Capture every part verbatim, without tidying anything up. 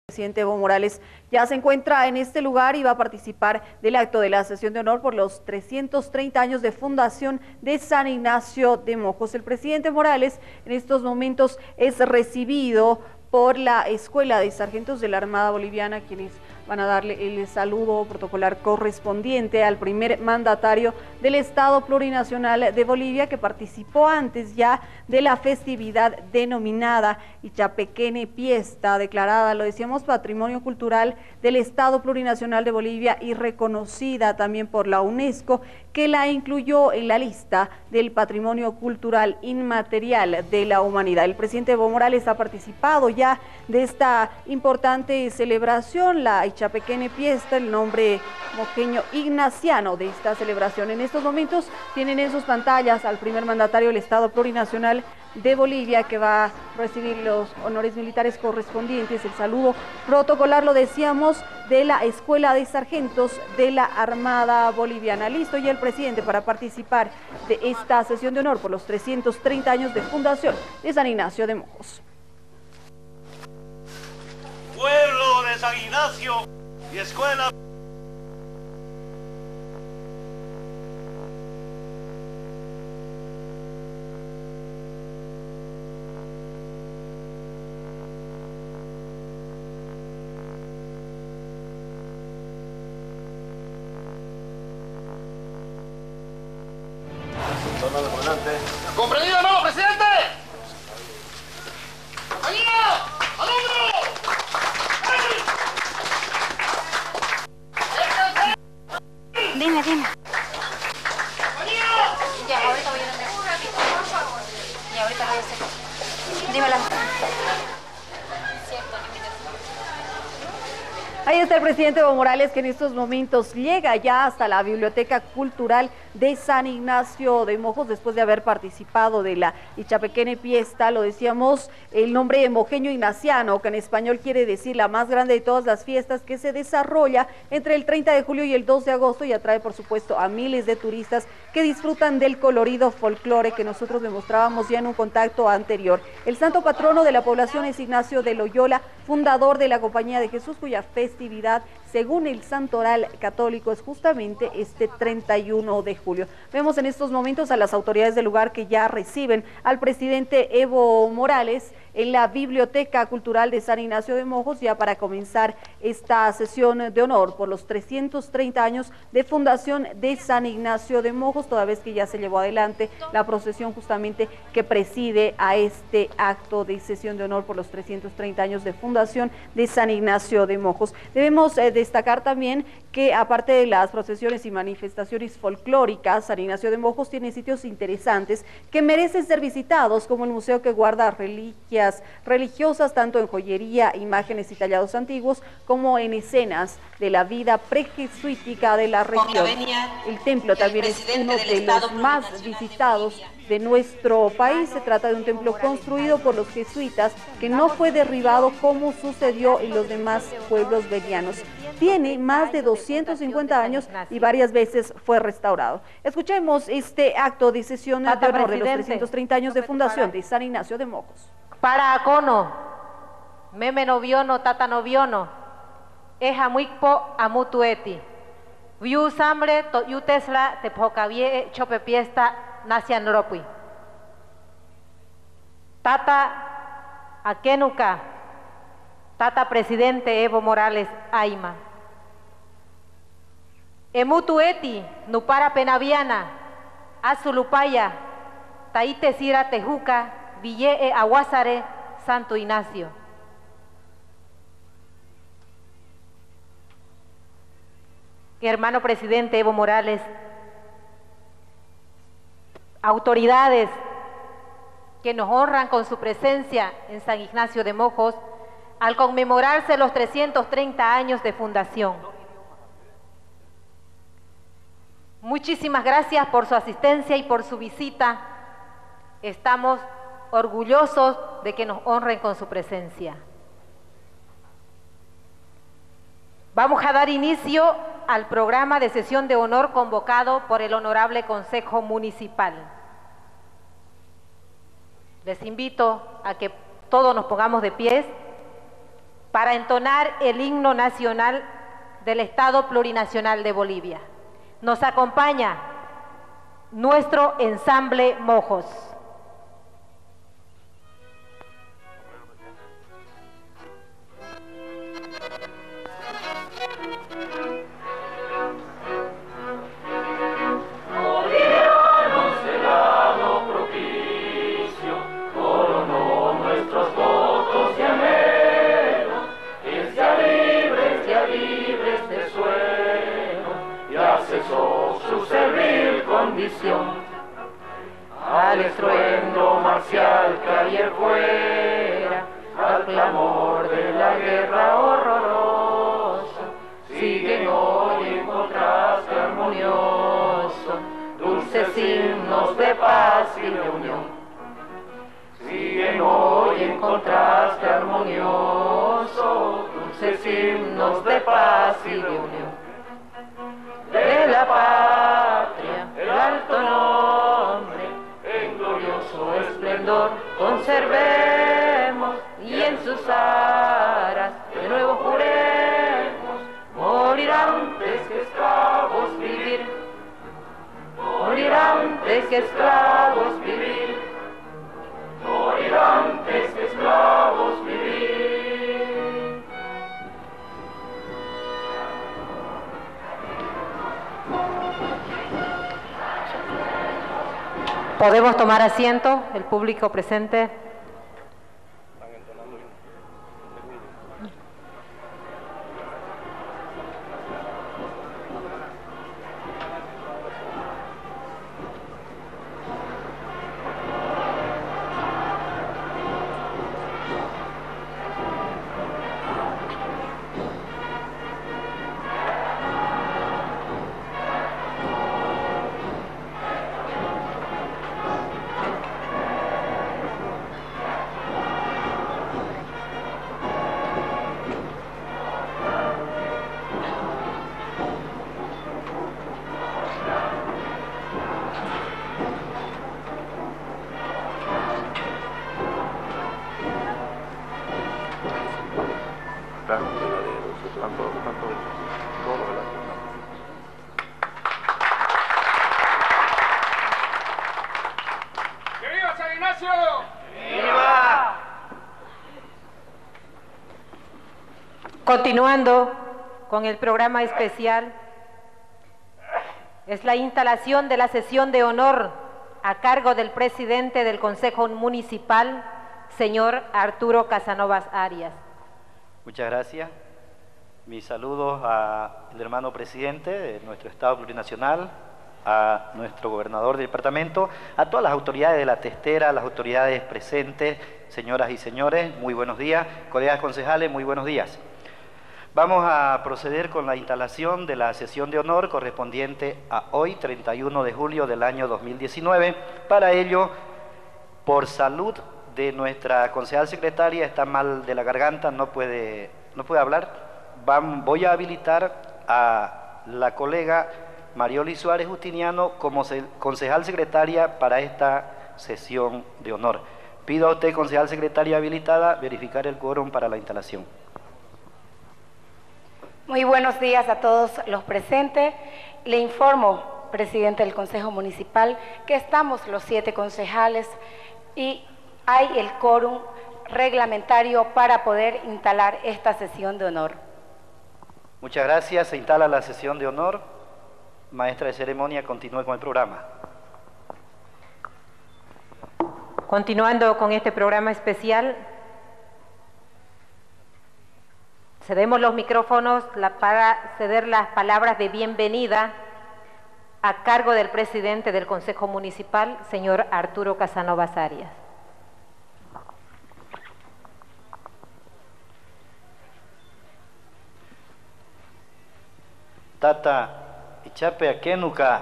El presidente Evo Morales ya se encuentra en este lugar y va a participar del acto de la sesión de honor por los trescientos treinta años de fundación de San Ignacio de Mojos. El presidente Morales en estos momentos es recibido por la Escuela de Sargentos de la Armada Boliviana, quienes van a darle el saludo protocolar correspondiente al primer mandatario del Estado Plurinacional de Bolivia, que participó antes ya de la festividad denominada Ichapequene Piesta, declarada, lo decíamos, Patrimonio Cultural del Estado Plurinacional de Bolivia y reconocida también por la UNESCO, que la incluyó en la lista del Patrimonio Cultural Inmaterial de la Humanidad. El presidente Evo Morales ha participado ya de esta importante celebración, la Ichapequene Piesta, el nombre moqueño ignaciano de esta celebración. En estos momentos tienen en sus pantallas al primer mandatario del Estado Plurinacional de Bolivia, que va a recibir los honores militares correspondientes, el saludo protocolar, lo decíamos, de la Escuela de Sargentos de la Armada Boliviana. Listo ya el presidente para participar de esta sesión de honor por los trescientos treinta años de fundación de San Ignacio de Mojos. Pueblo de San Ignacio y Escuela. ¡Comprendido, no, presidente! ¡Compañero! ¡Alumno! Dime, dime. ¡Compañero! Ya, ahorita voy a hacer. Un ratito, por favor. Ya, ahorita voy a hacer. Dímela. Cierto, límites. Ahí está el presidente Evo Morales, que en estos momentos llega ya hasta la Biblioteca Cultural de San Ignacio de Mojos, después de haber participado de la Ichapequene Piesta, lo decíamos, el nombre mojeño ignaciano, que en español quiere decir la más grande de todas las fiestas, que se desarrolla entre el treinta de julio y el dos de agosto y atrae, por supuesto, a miles de turistas que disfrutan del colorido folclore que nosotros demostrábamos ya en un contacto anterior. El santo patrono de la población es Ignacio de Loyola, fundador de la Compañía de Jesús, cuya festividad, según el santoral católico, es justamente este treinta y uno de julio. Vemos en estos momentos a las autoridades del lugar que ya reciben al presidente Evo Morales en la Biblioteca Cultural de San Ignacio de Mojos, ya para comenzar esta sesión de honor por los trescientos treinta años de fundación de San Ignacio de Mojos, toda vez que ya se llevó adelante la procesión justamente que preside a este acto de sesión de honor por los trescientos treinta años de fundación de San Ignacio de Mojos. Debemos eh, destacar también que, aparte de las procesiones y manifestaciones folclóricas, San Ignacio de Mojos tiene sitios interesantes que merecen ser visitados, como el museo, que guarda reliquias religiosas, tanto en joyería, imágenes y tallados antiguos, como en escenas de la vida prejesuítica de la región. El templo también es uno de los más visitados de nuestro país. Se trata de un templo construido por los jesuitas que no fue derribado como sucedió en los demás pueblos bolivianos. Tiene más de doscientos cincuenta años y varias veces fue restaurado. Escuchemos este acto de sesión de honor de los trescientos treinta años de fundación de San Ignacio de Mojos. Para acono, meme noviono, tata noviono, eja muikpo amutueti. Viu sambre to yu tesla te pokavie chope piesta nacian ropui. Tata akenuka, tata presidente Evo Morales Aima. Emutueti, nupara penaviana, azulupaya, taite sira tejuca, Ville e Aguasare, Santo Ignacio. Hermano presidente Evo Morales, autoridades que nos honran con su presencia en San Ignacio de Mojos al conmemorarse los trescientos treinta años de fundación. Muchísimas gracias por su asistencia y por su visita. Estamos orgullosos de que nos honren con su presencia. Vamos a dar inicio al programa de sesión de honor convocado por el Honorable Consejo Municipal. Les invito a que todos nos pongamos de pies para entonar el himno nacional del Estado Plurinacional de Bolivia. Nos acompaña nuestro ensamble Mojos. Al estruendo marcial que ayer fuera, al clamor de la guerra horrorosa, siguen hoy en contraste armonioso, dulces himnos de paz y de unión. Siguen hoy en contraste armonioso, dulces himnos de paz y de unión. De la patria, el alto nombre, en glorioso esplendor conservemos, y en sus aras de nuevo juremos, morir antes que esclavos vivir, morir antes que esclavos vivir, morir antes que esclavos vivir. Podemos tomar asiento, el público presente. Continuando con el programa especial, es la instalación de la sesión de honor a cargo del presidente del Consejo Municipal, señor Arturo Casanovas Arias. Muchas gracias. Mis saludos al hermano presidente de nuestro Estado Plurinacional, a nuestro gobernador del departamento, a todas las autoridades de la testera, las autoridades presentes, señoras y señores, muy buenos días. Colegas concejales, muy buenos días. Vamos a proceder con la instalación de la sesión de honor correspondiente a hoy, treinta y uno de julio del año dos mil diecinueve. Para ello, por salud de nuestra concejal secretaria, está mal de la garganta, no puede, no puede hablar. Van, voy a habilitar a la colega Marioli Suárez Justiniano como concejal secretaria para esta sesión de honor. Pido a usted, concejal secretaria habilitada, verificar el quórum para la instalación. Muy buenos días a todos los presentes. Le informo, presidente del Consejo Municipal, que estamos los siete concejales y hay el quórum reglamentario para poder instalar esta sesión de honor. Muchas gracias. Se instala la sesión de honor. Maestra de ceremonia, continúe con el programa. Continuando con este programa especial, cedemos los micrófonos para ceder las palabras de bienvenida a cargo del presidente del Consejo Municipal, señor Arturo Casanovas Arias. Tata Ichape Akenuka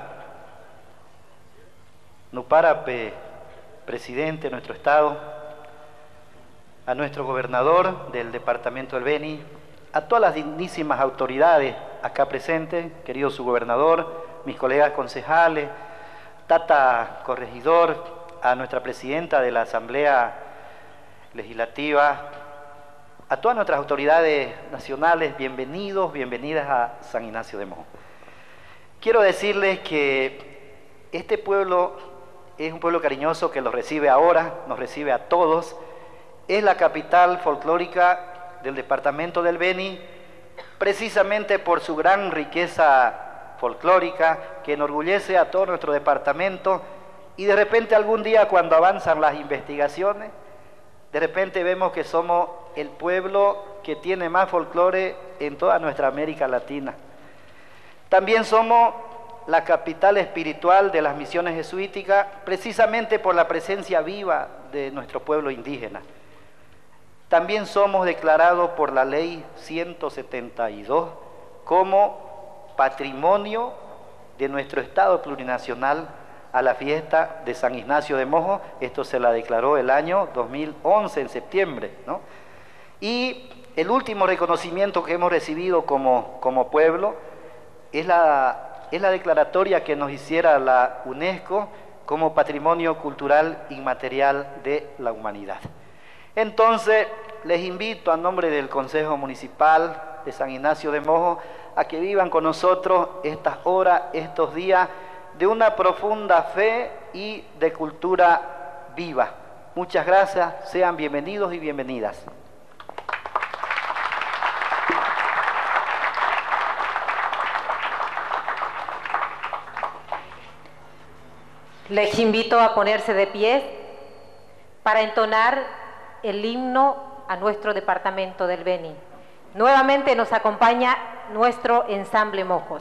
Nuparape, presidente de nuestro Estado, a nuestro gobernador del departamento del Beni, a todas las dignísimas autoridades acá presentes, querido subgobernador, mis colegas concejales, Tata Corregidor, a nuestra presidenta de la Asamblea Legislativa, a todas nuestras autoridades nacionales, bienvenidos, bienvenidas a San Ignacio de Mojo. Quiero decirles que este pueblo es un pueblo cariñoso que los recibe ahora, nos recibe a todos. Es la capital folclórica del departamento del Beni, precisamente por su gran riqueza folclórica que enorgullece a todo nuestro departamento, y de repente algún día cuando avanzan las investigaciones, de repente vemos que somos el pueblo que tiene más folclore en toda nuestra América Latina. También somos la capital espiritual de las misiones jesuíticas, precisamente por la presencia viva de nuestro pueblo indígena. También somos declarados por la ley ciento setenta y dos como patrimonio de nuestro Estado plurinacional a la fiesta de San Ignacio de Mojo. Esto se la declaró el año dos mil once, en septiembre, ¿no? Y el último reconocimiento que hemos recibido como, como pueblo es la, es la declaratoria que nos hiciera la UNESCO como Patrimonio Cultural Inmaterial de la Humanidad. Entonces, les invito a nombre del Consejo Municipal de San Ignacio de Mojo a que vivan con nosotros estas horas, estos días de una profunda fe y de cultura viva. Muchas gracias, sean bienvenidos y bienvenidas. Les invito a ponerse de pie para entonar el himno a nuestro departamento del Beni. Nuevamente nos acompaña nuestro ensamble Mojos.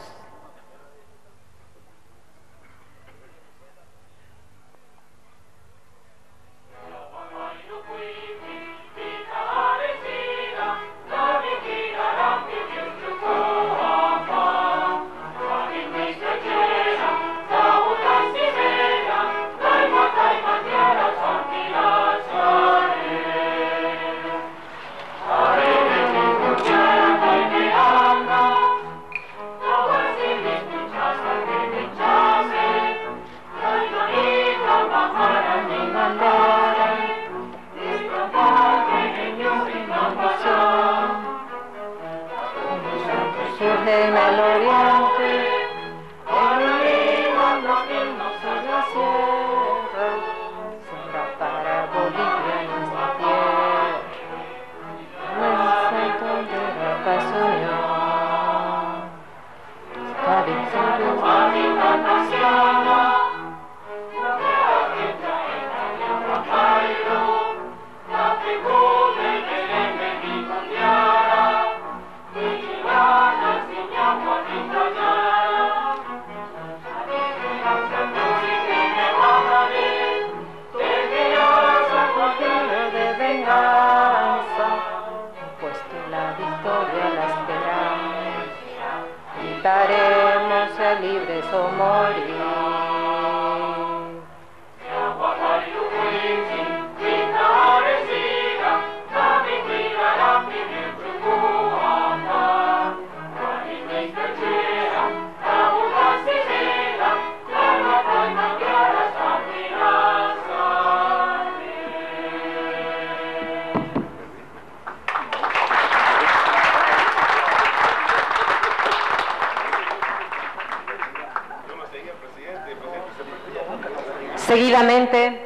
Seguidamente,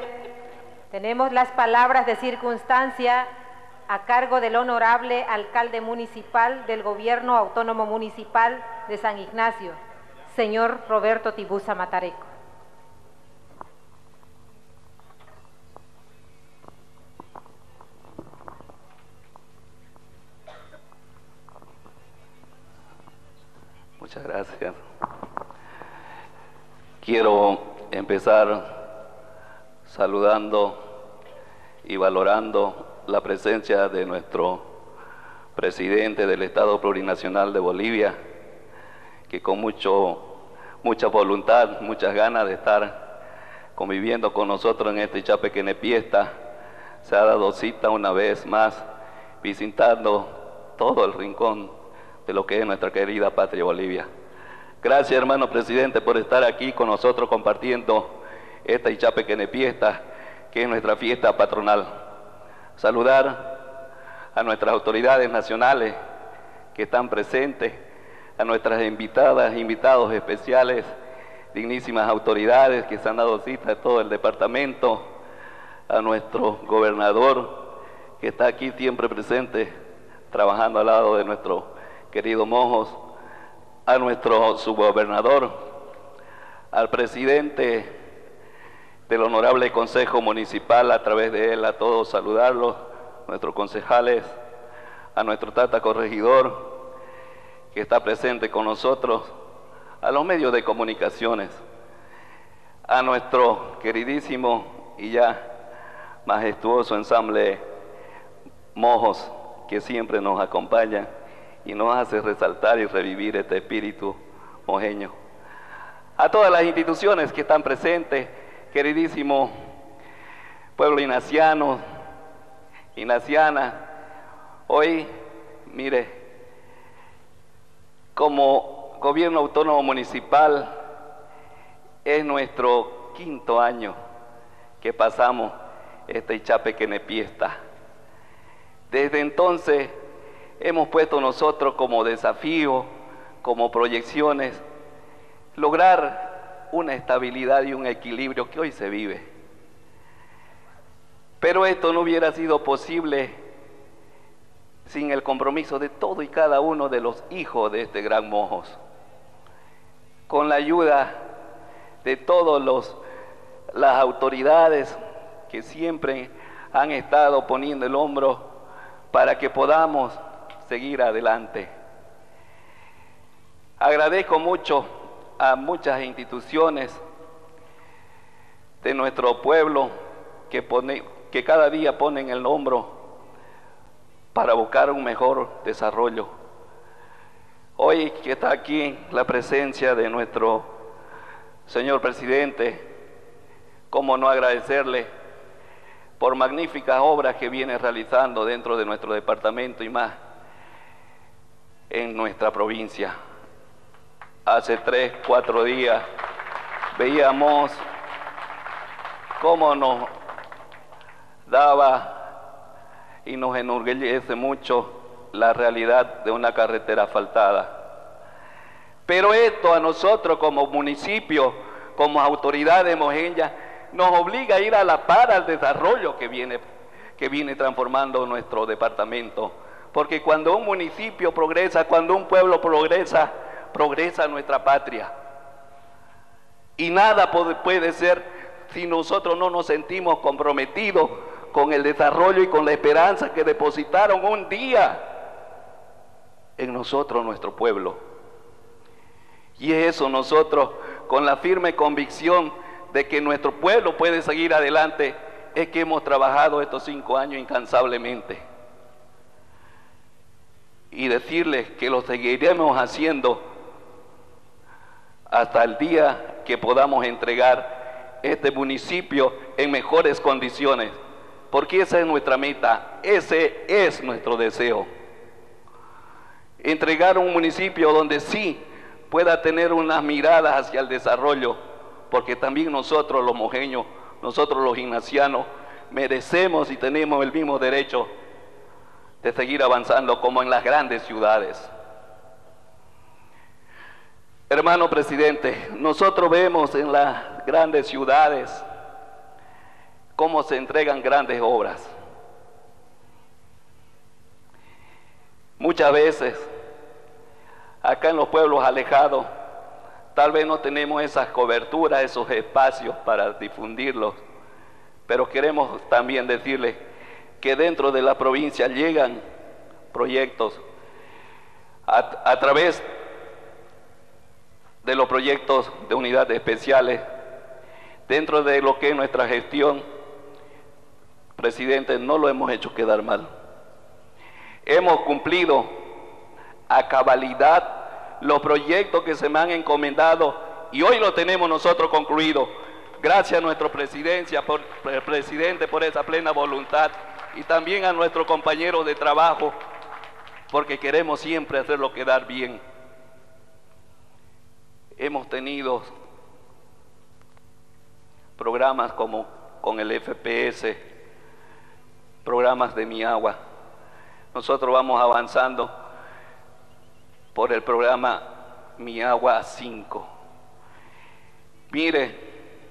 tenemos las palabras de circunstancia a cargo del honorable alcalde municipal del Gobierno Autónomo Municipal de San Ignacio, señor Roberto Tibuza Matareco. Muchas gracias. Quiero empezar saludando y valorando la presencia de nuestro presidente del Estado Plurinacional de Bolivia, que con mucho, mucha voluntad, muchas ganas de estar conviviendo con nosotros en este Chapequene Fiesta, se ha dado cita una vez más, visitando todo el rincón de lo que es nuestra querida patria Bolivia. Gracias, hermano presidente, por estar aquí con nosotros compartiendo esta Chapequene Fiesta, que es nuestra fiesta patronal. Saludar a nuestras autoridades nacionales que están presentes, a nuestras invitadas, invitados especiales, dignísimas autoridades que se han dado cita a todo el departamento, a nuestro gobernador que está aquí siempre presente, trabajando al lado de nuestro querido Mojos, a nuestro subgobernador, al presidente del Honorable Consejo Municipal, a través de él a todos saludarlos, nuestros concejales, a nuestro tata corregidor que está presente con nosotros, a los medios de comunicaciones, a nuestro queridísimo y ya majestuoso ensamble Mojos, que siempre nos acompaña y nos hace resaltar y revivir este espíritu mojeño. A todas las instituciones que están presentes, queridísimo pueblo ignaciano, ignaciana, hoy, mire, como gobierno autónomo municipal, es nuestro quinto año que pasamos esta Ichapequenepiesta. Desde entonces hemos puesto nosotros como desafío, como proyecciones, lograr una estabilidad y un equilibrio que hoy se vive. Pero esto no hubiera sido posible sin el compromiso de todo y cada uno de los hijos de este gran Mojos, con la ayuda de todas las autoridades que siempre han estado poniendo el hombro para que podamos seguir adelante. Agradezco mucho a muchas instituciones de nuestro pueblo que, pone, que cada día ponen el hombro para buscar un mejor desarrollo. Hoy que está aquí la presencia de nuestro señor presidente, cómo no agradecerle por magníficas obras que viene realizando dentro de nuestro departamento y más en nuestra provincia. Hace tres, cuatro días veíamos cómo nos daba y nos enorgullece mucho la realidad de una carretera asfaltada. Pero esto a nosotros como municipio, como autoridades mojeñas, nos obliga a ir a la par al desarrollo que viene, que viene transformando nuestro departamento. Porque cuando un municipio progresa, cuando un pueblo progresa, progresa nuestra patria. Y nada puede ser si nosotros no nos sentimos comprometidos con el desarrollo y con la esperanza que depositaron un día en nosotros, nuestro pueblo. Y eso nosotros, con la firme convicción de que nuestro pueblo puede seguir adelante, es que hemos trabajado estos cinco años incansablemente. Y decirles que lo seguiremos haciendo hasta el día que podamos entregar este municipio en mejores condiciones, porque esa es nuestra meta, ese es nuestro deseo. Entregar un municipio donde sí pueda tener unas miradas hacia el desarrollo, porque también nosotros los mojeños, nosotros los ignacianos, merecemos y tenemos el mismo derecho de seguir avanzando como en las grandes ciudades. Hermano presidente, nosotros vemos en las grandes ciudades cómo se entregan grandes obras. Muchas veces, acá en los pueblos alejados, tal vez no tenemos esas coberturas, esos espacios para difundirlos, pero queremos también decirles que dentro de la provincia llegan proyectos a, a través de los proyectos de unidades especiales, dentro de lo que es nuestra gestión, presidente, no lo hemos hecho quedar mal. Hemos cumplido a cabalidad los proyectos que se me han encomendado y hoy lo tenemos nosotros concluido. Gracias a nuestra presidencia, por, presidente, por esa plena voluntad y también a nuestros compañeros de trabajo, porque queremos siempre hacerlo quedar bien. Hemos tenido programas como con el F P S, programas de Mi Agua, nosotros vamos avanzando por el programa Mi Agua cinco. Mire,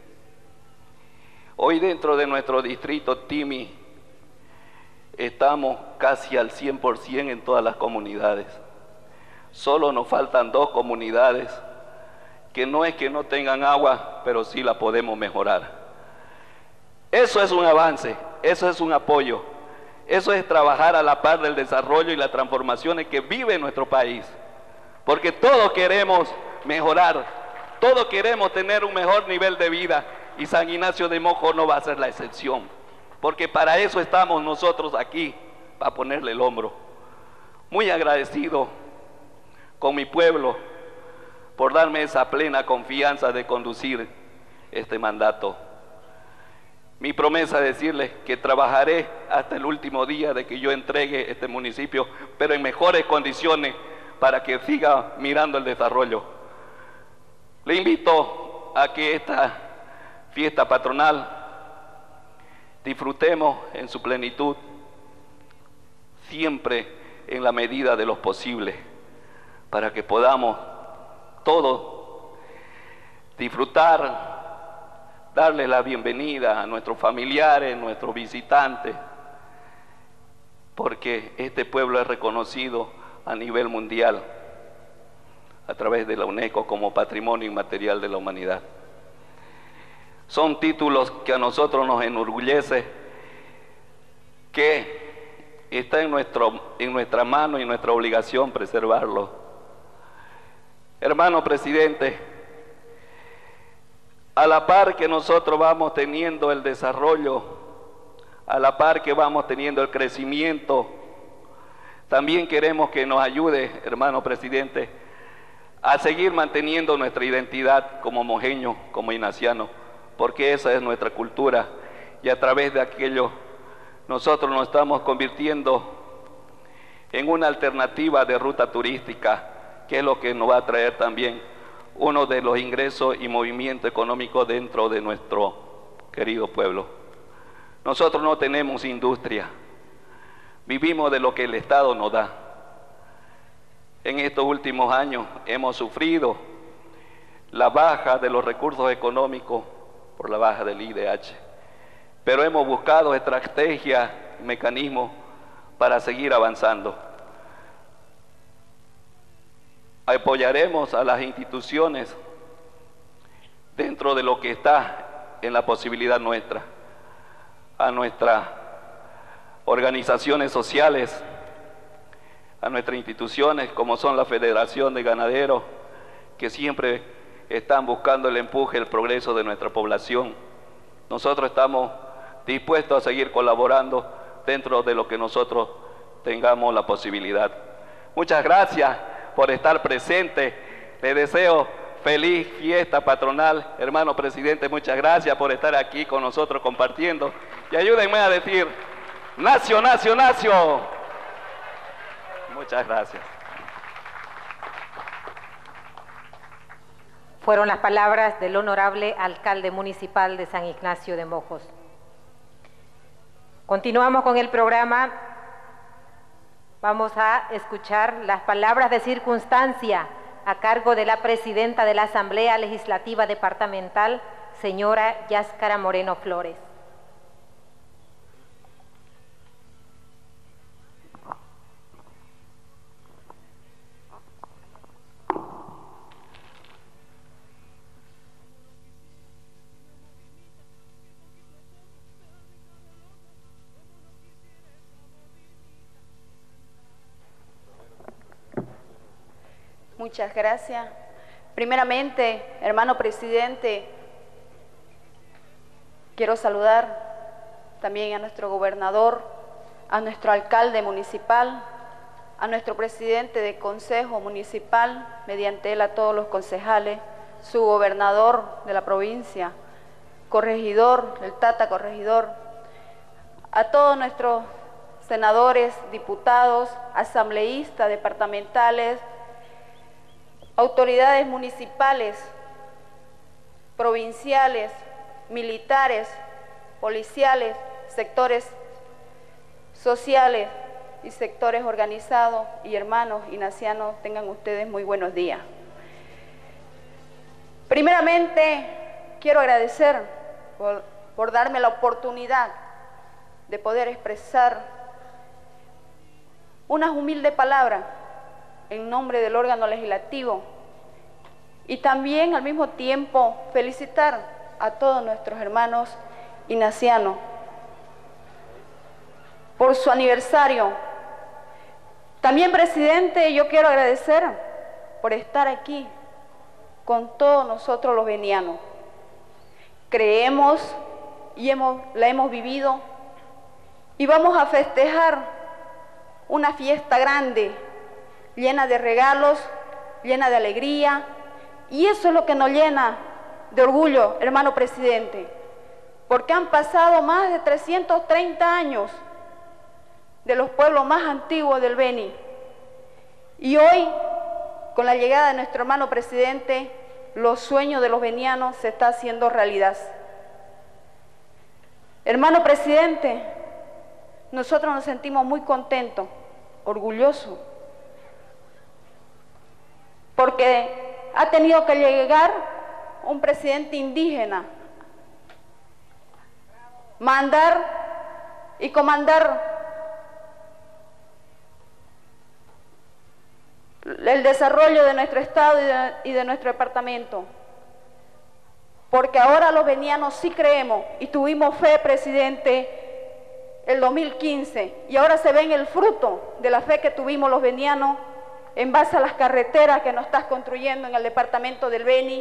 hoy dentro de nuestro distrito Timi estamos casi al cien por ciento en todas las comunidades. Solo nos faltan dos comunidades que no es que no tengan agua, pero sí la podemos mejorar. Eso es un avance, eso es un apoyo, eso es trabajar a la par del desarrollo y las transformaciones que vive nuestro país. Porque todos queremos mejorar, todos queremos tener un mejor nivel de vida y San Ignacio de Mojo no va a ser la excepción. Porque para eso estamos nosotros aquí, para ponerle el hombro. Muy agradecido con mi pueblo por darme esa plena confianza de conducir este mandato. Mi promesa es decirles que trabajaré hasta el último día de que yo entregue este municipio, pero en mejores condiciones para que siga mirando el desarrollo. Le invito a que esta fiesta patronal disfrutemos en su plenitud, siempre en la medida de lo posible, para que podamos todos disfrutar, darle la bienvenida a nuestros familiares, nuestros visitantes, porque este pueblo es reconocido a nivel mundial a través de la UNESCO como Patrimonio Inmaterial de la Humanidad. Son títulos que a nosotros nos enorgullece, que está en, nuestro, en nuestra mano y nuestra obligación preservarlo. Hermano presidente, a la par que nosotros vamos teniendo el desarrollo, a la par que vamos teniendo el crecimiento, también queremos que nos ayude, hermano presidente, a seguir manteniendo nuestra identidad como mojeño, como ignaciano, porque esa es nuestra cultura y a través de aquello nosotros nos estamos convirtiendo en una alternativa de ruta turística, que es lo que nos va a traer también uno de los ingresos y movimiento económico dentro de nuestro querido pueblo. Nosotros no tenemos industria, vivimos de lo que el Estado nos da. En estos últimos años hemos sufrido la baja de los recursos económicos por la baja del I D H, pero hemos buscado estrategias, mecanismos para seguir avanzando. Apoyaremos a las instituciones dentro de lo que está en la posibilidad nuestra, a nuestras organizaciones sociales, a nuestras instituciones como son la Federación de Ganaderos, que siempre están buscando el empuje, el progreso de nuestra población. Nosotros estamos dispuestos a seguir colaborando dentro de lo que nosotros tengamos la posibilidad. Muchas gracias por estar presente. Le deseo feliz fiesta patronal. Hermano presidente, muchas gracias por estar aquí con nosotros compartiendo. Y ayúdenme a decir, Nacio, Nacio, Nacio. Muchas gracias. Fueron las palabras del honorable alcalde municipal de San Ignacio de Mojos. Continuamos con el programa. Vamos a escuchar las palabras de circunstancia a cargo de la presidenta de la Asamblea Legislativa Departamental, señora Yáscara Moreno Flores. Muchas gracias. Primeramente, hermano presidente, quiero saludar también a nuestro gobernador, a nuestro alcalde municipal, a nuestro presidente de consejo municipal, mediante él a todos los concejales, su gobernador de la provincia, corregidor, el Tata corregidor, a todos nuestros senadores, diputados, asambleístas departamentales, autoridades municipales, provinciales, militares, policiales, sectores sociales, y sectores organizados y hermanos inacianos, tengan ustedes muy buenos días. Primeramente, quiero agradecer por, por darme la oportunidad de poder expresar unas humildes palabras en nombre del órgano legislativo y también al mismo tiempo felicitar a todos nuestros hermanos inacianos por su aniversario. También, presidente, yo quiero agradecer por estar aquí con todos nosotros los venianos. Creemos y hemos, la hemos vivido y vamos a festejar una fiesta grande, llena de regalos, llena de alegría, y eso es lo que nos llena de orgullo, hermano presidente, porque han pasado más de trescientos treinta años de los pueblos más antiguos del Beni, y hoy, con la llegada de nuestro hermano presidente, los sueños de los venianos se están haciendo realidad. Hermano presidente, nosotros nos sentimos muy contentos, orgullosos, porque ha tenido que llegar un presidente indígena, mandar y comandar el desarrollo de nuestro estado y de, y de nuestro departamento, porque ahora los venianos sí creemos y tuvimos fe, presidente, el dos mil quince, y ahora se ve el fruto de la fe que tuvimos los venianos en base a las carreteras que nos estás construyendo en el departamento del Beni.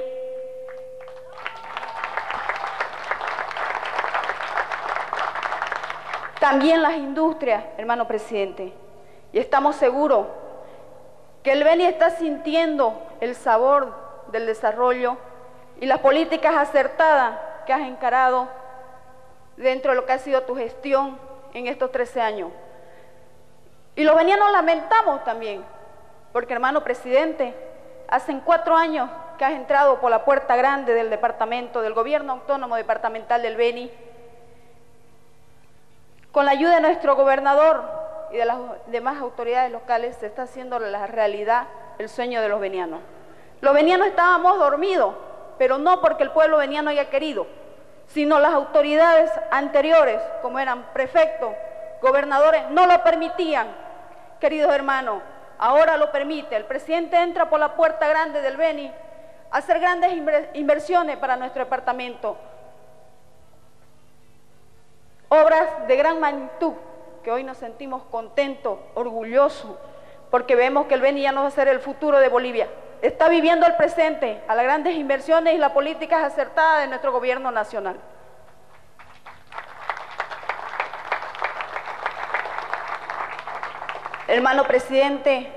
También las industrias, hermano presidente, y estamos seguros que el Beni está sintiendo el sabor del desarrollo y las políticas acertadas que has encarado dentro de lo que ha sido tu gestión en estos trece años. Y los venianos lamentamos también, porque, hermano presidente, hace cuatro años que has entrado por la puerta grande del departamento, del gobierno autónomo departamental del Beni, con la ayuda de nuestro gobernador y de las demás autoridades locales, se está haciendo la realidad el sueño de los venianos. Los venianos estábamos dormidos, pero no porque el pueblo veniano haya querido, sino las autoridades anteriores, como eran prefectos, gobernadores, no lo permitían. Queridos hermanos, ahora lo permite. El presidente entra por la puerta grande del Beni a hacer grandes inversiones para nuestro departamento, obras de gran magnitud, que hoy nos sentimos contentos, orgullosos, porque vemos que el Beni ya no va a ser el futuro de Bolivia. Está viviendo el presente a las grandes inversiones y las políticas acertadas de nuestro gobierno nacional. Hermano presidente,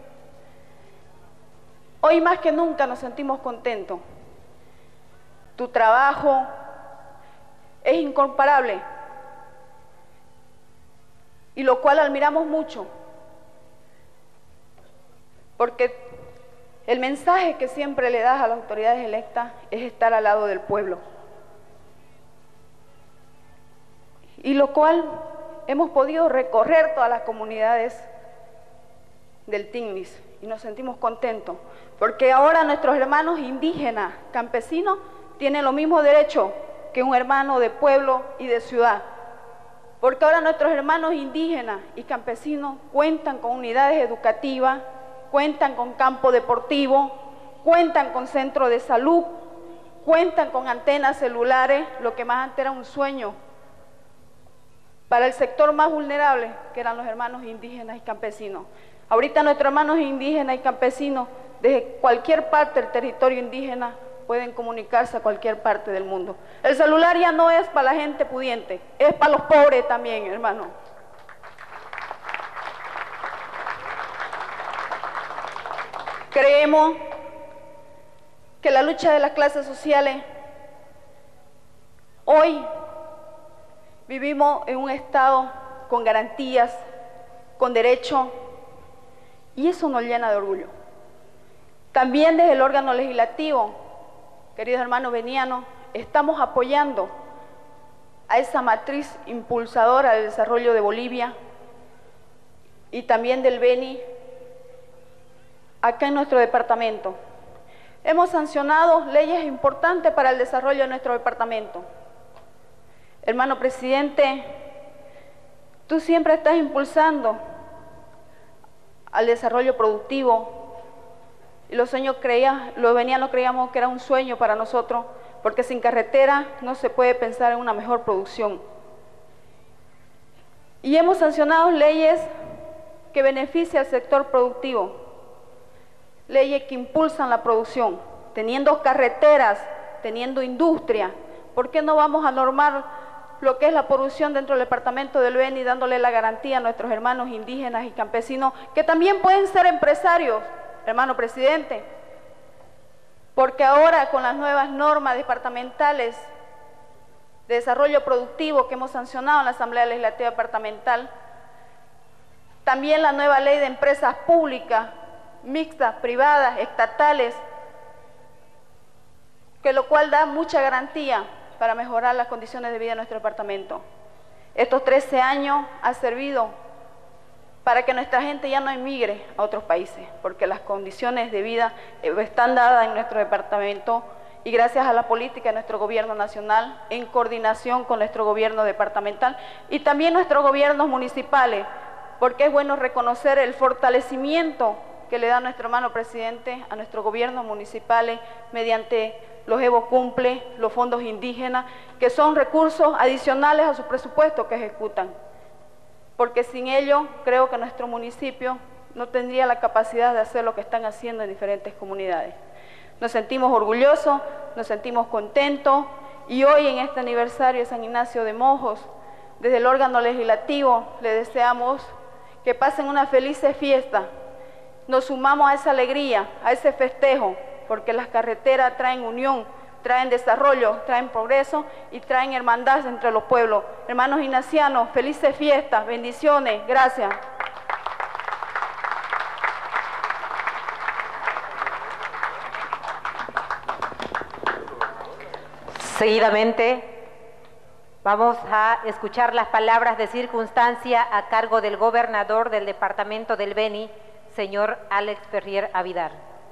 hoy más que nunca nos sentimos contentos. Tu trabajo es incomparable, y lo cual admiramos mucho, porque el mensaje que siempre le das a las autoridades electas es estar al lado del pueblo, y lo cual hemos podido recorrer todas las comunidades del Tignis y nos sentimos contentos, porque ahora nuestros hermanos indígenas, campesinos, tienen los mismos derechos que un hermano de pueblo y de ciudad, porque ahora nuestros hermanos indígenas y campesinos cuentan con unidades educativas, cuentan con campo deportivo, cuentan con centro de salud, cuentan con antenas celulares, lo que más antes era un sueño para el sector más vulnerable, que eran los hermanos indígenas y campesinos. Ahorita nuestros hermanos indígenas y campesinos, desde cualquier parte del territorio indígena, pueden comunicarse a cualquier parte del mundo. El celular ya no es para la gente pudiente, es para los pobres también, hermano. Creemos que la lucha de las clases sociales, hoy vivimos en un estado con garantías, con derechos, y eso nos llena de orgullo. También desde el órgano legislativo, queridos hermanos venianos, estamos apoyando a esa matriz impulsadora del desarrollo de Bolivia, y también del Beni acá en nuestro departamento. Hemos sancionado leyes importantes para el desarrollo de nuestro departamento. Hermano presidente, tú siempre estás impulsando al desarrollo productivo y los sueños creía, los venianos creíamos que era un sueño para nosotros, porque sin carretera no se puede pensar en una mejor producción. Y hemos sancionado leyes que benefician al sector productivo, leyes que impulsan la producción, teniendo carreteras, teniendo industria. ¿Por qué no vamos a normar lo que es la producción dentro del departamento del Beni, dándole la garantía a nuestros hermanos indígenas y campesinos, que también pueden ser empresarios, hermano presidente? Porque ahora con las nuevas normas departamentales de desarrollo productivo que hemos sancionado en la Asamblea Legislativa Departamental, también la nueva ley de empresas públicas, mixtas, privadas, estatales, que lo cual da mucha garantía para mejorar las condiciones de vida de nuestro departamento. Estos trece años ha servido para que nuestra gente ya no emigre a otros países, porque las condiciones de vida están dadas en nuestro departamento y gracias a la política de nuestro gobierno nacional, en coordinación con nuestro gobierno departamental y también nuestros gobiernos municipales, porque es bueno reconocer el fortalecimiento que le da nuestro hermano presidente a nuestros gobiernos municipales mediante los Evo Cumple, los fondos indígenas, que son recursos adicionales a su presupuesto que ejecutan. Porque sin ello creo que nuestro municipio no tendría la capacidad de hacer lo que están haciendo en diferentes comunidades. Nos sentimos orgullosos, nos sentimos contentos y hoy en este aniversario de San Ignacio de Mojos, desde el órgano legislativo le deseamos que pasen una feliz fiesta. Nos sumamos a esa alegría, a ese festejo, porque las carreteras traen unión, traen desarrollo, traen progreso y traen hermandad entre los pueblos. Hermanos ignacianos, felices fiestas, bendiciones, gracias. Seguidamente vamos a escuchar las palabras de circunstancia a cargo del gobernador del departamento del Beni, señor Alex Ferrier Avidar.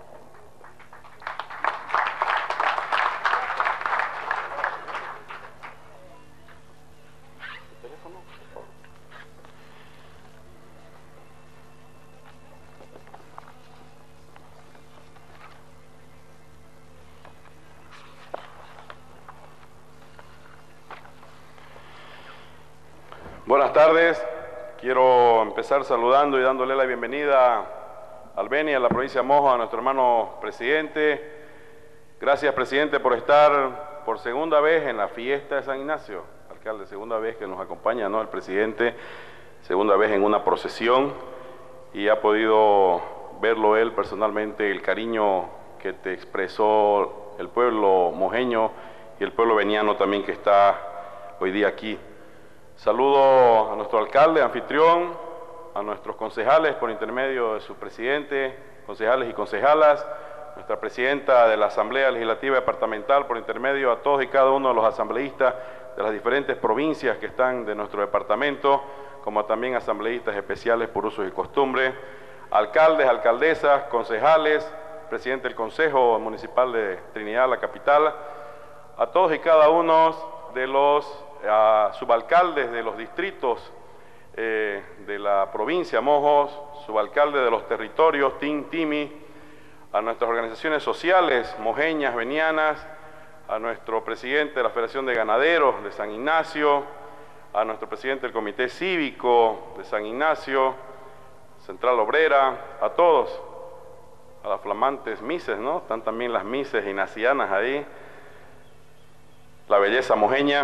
Buenas tardes, quiero empezar saludando y dándole la bienvenida al Beni, a la provincia de Mojos, a nuestro hermano presidente. Gracias, presidente, por estar por segunda vez en la fiesta de San Ignacio. Alcalde, segunda vez que nos acompaña, ¿no?, el presidente, segunda vez en una procesión, y ha podido verlo él personalmente, el cariño que te expresó el pueblo mojeño y el pueblo beniano también que está hoy día aquí. Saludo a nuestro alcalde, anfitrión, a nuestros concejales por intermedio de su presidente, concejales y concejalas, nuestra presidenta de la Asamblea Legislativa Departamental por intermedio a todos y cada uno de los asambleístas de las diferentes provincias que están de nuestro departamento, como también asambleístas especiales por usos y costumbres, alcaldes, alcaldesas, concejales, presidente del Consejo Municipal de Trinidad, la capital, a todos y cada uno de los a subalcaldes de los distritos eh, de la provincia Mojos, subalcalde de los territorios Tin, Timi, a nuestras organizaciones sociales mojeñas, benianas, a nuestro presidente de la Federación de Ganaderos de San Ignacio, a nuestro presidente del Comité Cívico de San Ignacio, Central Obrera, a todos, a las flamantes mises, ¿no? Están también las mises ignacianas ahí, la belleza mojeña.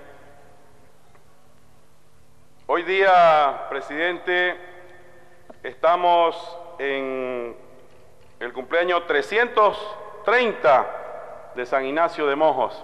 Hoy día, presidente, estamos en el cumpleaños trescientos treinta de San Ignacio de Mojos.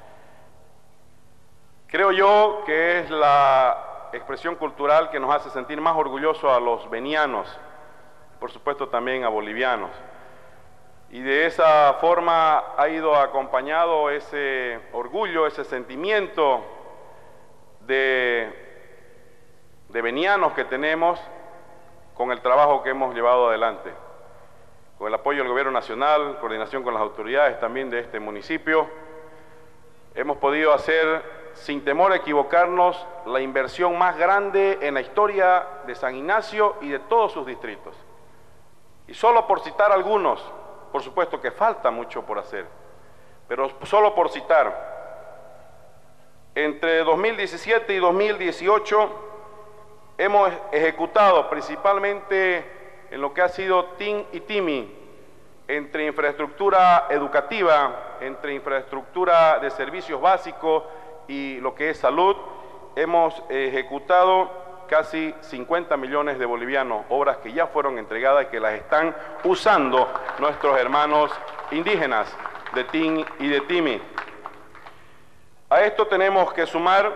Creo yo que es la expresión cultural que nos hace sentir más orgullosos a los benianos, por supuesto también a bolivianos. Y de esa forma ha ido acompañado ese orgullo, ese sentimiento de... de benianos que tenemos con el trabajo que hemos llevado adelante. Con el apoyo del Gobierno Nacional, coordinación con las autoridades también de este municipio, hemos podido hacer, sin temor a equivocarnos, la inversión más grande en la historia de San Ignacio y de todos sus distritos. Y solo por citar algunos, por supuesto que falta mucho por hacer, pero solo por citar, entre dos mil diecisiete y dos mil dieciocho hemos ejecutado principalmente en lo que ha sido T I N y T I M I, entre infraestructura educativa, entre infraestructura de servicios básicos y lo que es salud, hemos ejecutado casi cincuenta millones de bolivianos, obras que ya fueron entregadas y que las están usando nuestros hermanos indígenas de T I N y de T I M I. A esto tenemos que sumar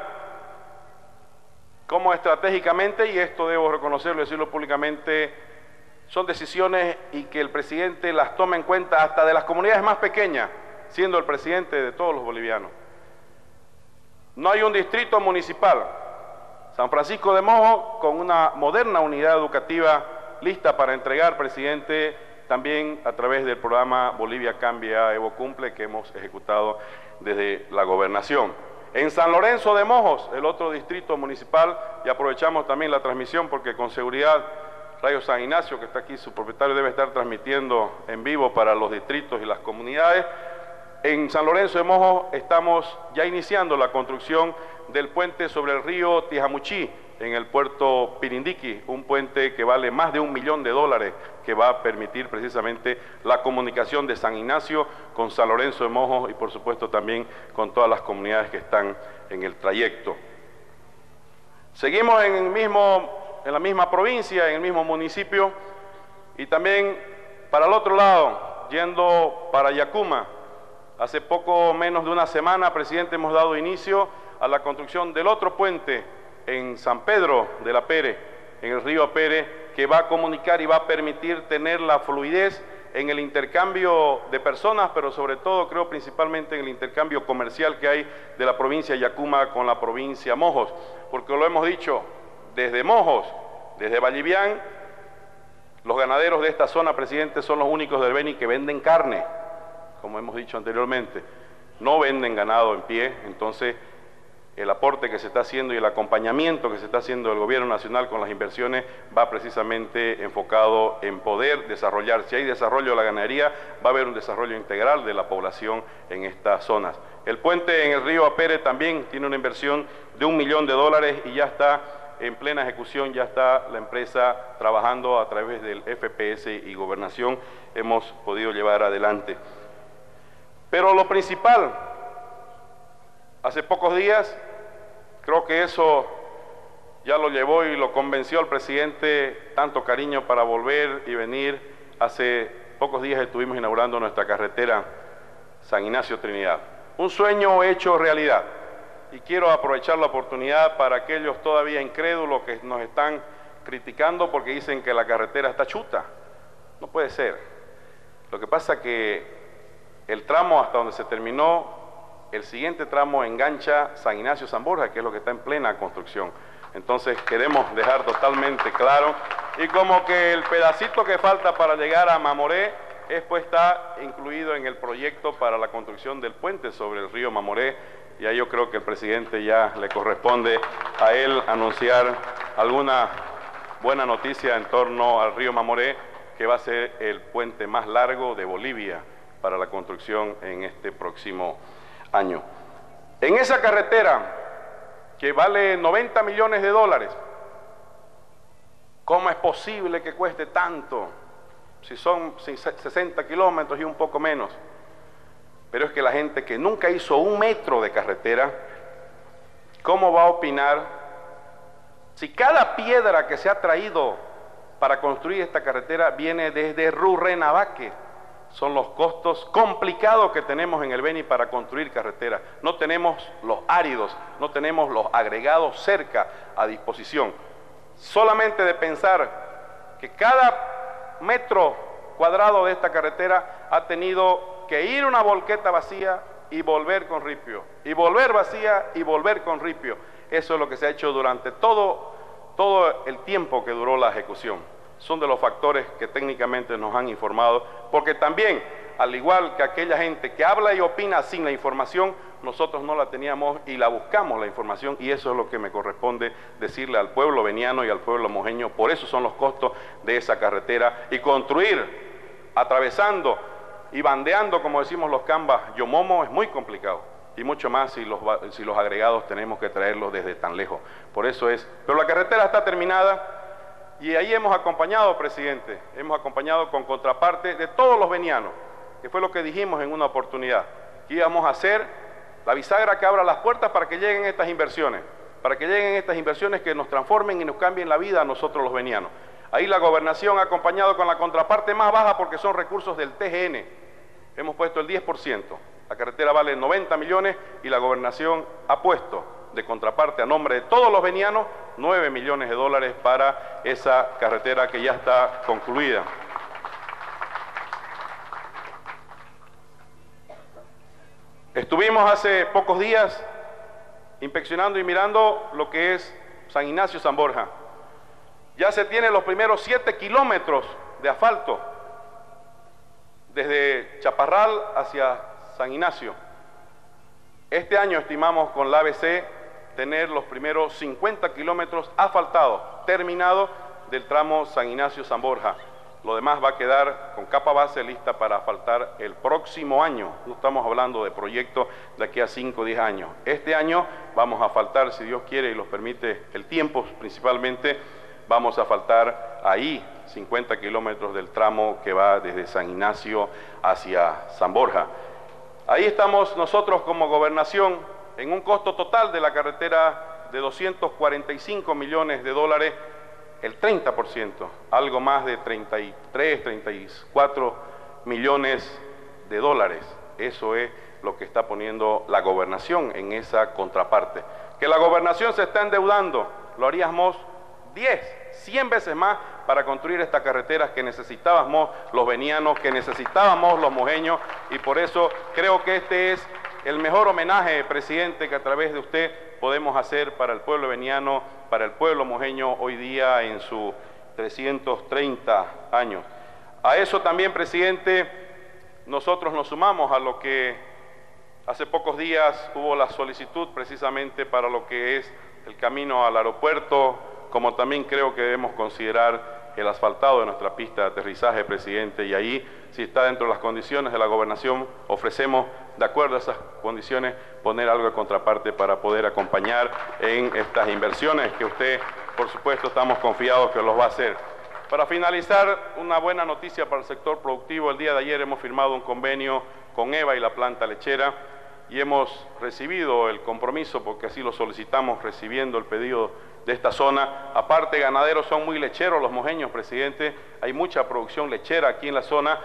cómo estratégicamente, y esto debo reconocerlo y decirlo públicamente, son decisiones y que el presidente las toma en cuenta hasta de las comunidades más pequeñas, siendo el presidente de todos los bolivianos. No hay un distrito municipal, San Francisco de Mojo, con una moderna unidad educativa lista para entregar, presidente, también a través del programa Bolivia Cambia, Evo Cumple, que hemos ejecutado desde la gobernación. En San Lorenzo de Mojos, el otro distrito municipal, y aprovechamos también la transmisión porque con seguridad Radio San Ignacio, que está aquí, su propietario debe estar transmitiendo en vivo para los distritos y las comunidades. En San Lorenzo de Mojos estamos ya iniciando la construcción del puente sobre el río Tijamuchí, en el puerto Pirindiqui, un puente que vale más de un millón de dólares, que va a permitir precisamente la comunicación de San Ignacio con San Lorenzo de Mojos y por supuesto también con todas las comunidades que están en el trayecto. Seguimos en el mismo, en la misma provincia, en el mismo municipio, y también para el otro lado, yendo para Yacuma. Hace poco menos de una semana, presidente, hemos dado inicio a la construcción del otro puente en San Pedro de la Pere, en el río Apere, que va a comunicar y va a permitir tener la fluidez en el intercambio de personas, pero sobre todo creo principalmente en el intercambio comercial que hay de la provincia de Yacuma con la provincia de Mojos, porque lo hemos dicho, desde Mojos, desde Vallivián, los ganaderos de esta zona, presidente, son los únicos del Beni que venden carne, como hemos dicho anteriormente, no venden ganado en pie. Entonces el aporte que se está haciendo y el acompañamiento que se está haciendo del Gobierno Nacional con las inversiones va precisamente enfocado en poder desarrollar. Si hay desarrollo de la ganadería, va a haber un desarrollo integral de la población en estas zonas. El puente en el río Apere también tiene una inversión de un millón de dólares y ya está en plena ejecución, ya está la empresa trabajando a través del F P S y Gobernación, hemos podido llevar adelante. Pero lo principal, hace pocos días, creo que eso ya lo llevó y lo convenció al presidente, tanto cariño para volver y venir. Hace pocos días estuvimos inaugurando nuestra carretera San Ignacio Trinidad. Un sueño hecho realidad. Y quiero aprovechar la oportunidad para aquellos todavía incrédulos que nos están criticando porque dicen que la carretera está chuta. No puede ser. Lo que pasa es que el tramo hasta donde se terminó, el siguiente tramo engancha San Ignacio San Borja, que es lo que está en plena construcción. Entonces queremos dejar totalmente claro, y como que el pedacito que falta para llegar a Mamoré es, pues, está incluido en el proyecto para la construcción del puente sobre el río Mamoré, y ahí yo creo que el presidente ya le corresponde a él anunciar alguna buena noticia en torno al río Mamoré, que va a ser el puente más largo de Bolivia para la construcción en este próximo año. En esa carretera, que vale noventa millones de dólares, ¿cómo es posible que cueste tanto? Si son sesenta kilómetros y un poco menos. Pero es que la gente que nunca hizo un metro de carretera, ¿cómo va a opinar si cada piedra que se ha traído para construir esta carretera viene desde Rurrenabaque? Son los costos complicados que tenemos en el Beni para construir carreteras. No tenemos los áridos, no tenemos los agregados cerca a disposición. Solamente de pensar que cada metro cuadrado de esta carretera ha tenido que ir una volqueta vacía y volver con ripio, y volver vacía y volver con ripio. Eso es lo que se ha hecho durante todo, todo el tiempo que duró la ejecución. son de los factores que técnicamente nos han informado, porque también, al igual que aquella gente que habla y opina sin la información, nosotros no la teníamos y la buscamos la información, y eso es lo que me corresponde decirle al pueblo veniano y al pueblo mojeño. Por eso son los costos de esa carretera, y construir atravesando y bandeando, como decimos los cambas, Yomomo, es muy complicado, y mucho más si los, si los agregados tenemos que traerlos desde tan lejos. Por eso es, pero la carretera está terminada, y ahí hemos acompañado, presidente, hemos acompañado con contraparte de todos los venianos, que fue lo que dijimos en una oportunidad, que íbamos a hacer la bisagra que abra las puertas para que lleguen estas inversiones, para que lleguen estas inversiones que nos transformen y nos cambien la vida a nosotros los venianos. Ahí la gobernación ha acompañado con la contraparte más baja, porque son recursos del T G N, hemos puesto el diez por ciento, la carretera vale noventa millones y la gobernación ha puesto de contraparte a nombre de todos los venianos nueve millones de dólares para esa carretera que ya está concluida. Estuvimos hace pocos días inspeccionando y mirando lo que es San Ignacio San Borja. Ya se tienen los primeros siete kilómetros de asfalto desde Chaparral hacia San Ignacio. Este año estimamos con la A B C tener los primeros cincuenta kilómetros asfaltados, terminados, del tramo San Ignacio-San Borja. Lo demás va a quedar con capa base lista para asfaltar el próximo año. No estamos hablando de proyectos de aquí a cinco o diez años. Este año vamos a asfaltar, si Dios quiere y los permite el tiempo principalmente, vamos a asfaltar ahí cincuenta kilómetros del tramo que va desde San Ignacio hacia San Borja. Ahí estamos nosotros como gobernación en un costo total de la carretera de doscientos cuarenta y cinco millones de dólares, el treinta por ciento, algo más de treinta y tres, treinta y cuatro millones de dólares. Eso es lo que está poniendo la gobernación en esa contraparte. Que la gobernación se está endeudando, lo haríamos diez, cien veces más para construir estas carreteras que necesitábamos los venianos, que necesitábamos los mojeños, y por eso creo que este es el mejor homenaje, presidente, que a través de usted podemos hacer para el pueblo veniano, para el pueblo mojeño hoy día en sus trescientos treinta años. A eso también, presidente, nosotros nos sumamos a lo que hace pocos días hubo la solicitud precisamente para lo que es el camino al aeropuerto, como también creo que debemos considerar el asfaltado de nuestra pista de aterrizaje, presidente, y ahí, si está dentro de las condiciones de la gobernación, ofrecemos, de acuerdo a esas condiciones, poner algo de contraparte para poder acompañar en estas inversiones que usted, por supuesto, estamos confiados que los va a hacer. Para finalizar, una buena noticia para el sector productivo. El día de ayer hemos firmado un convenio con EVA y la planta lechera, y hemos recibido el compromiso, porque así lo solicitamos, recibiendo el pedido de esta zona. Aparte, ganaderos son muy lecheros los mojeños, presidente, hay mucha producción lechera aquí en la zona,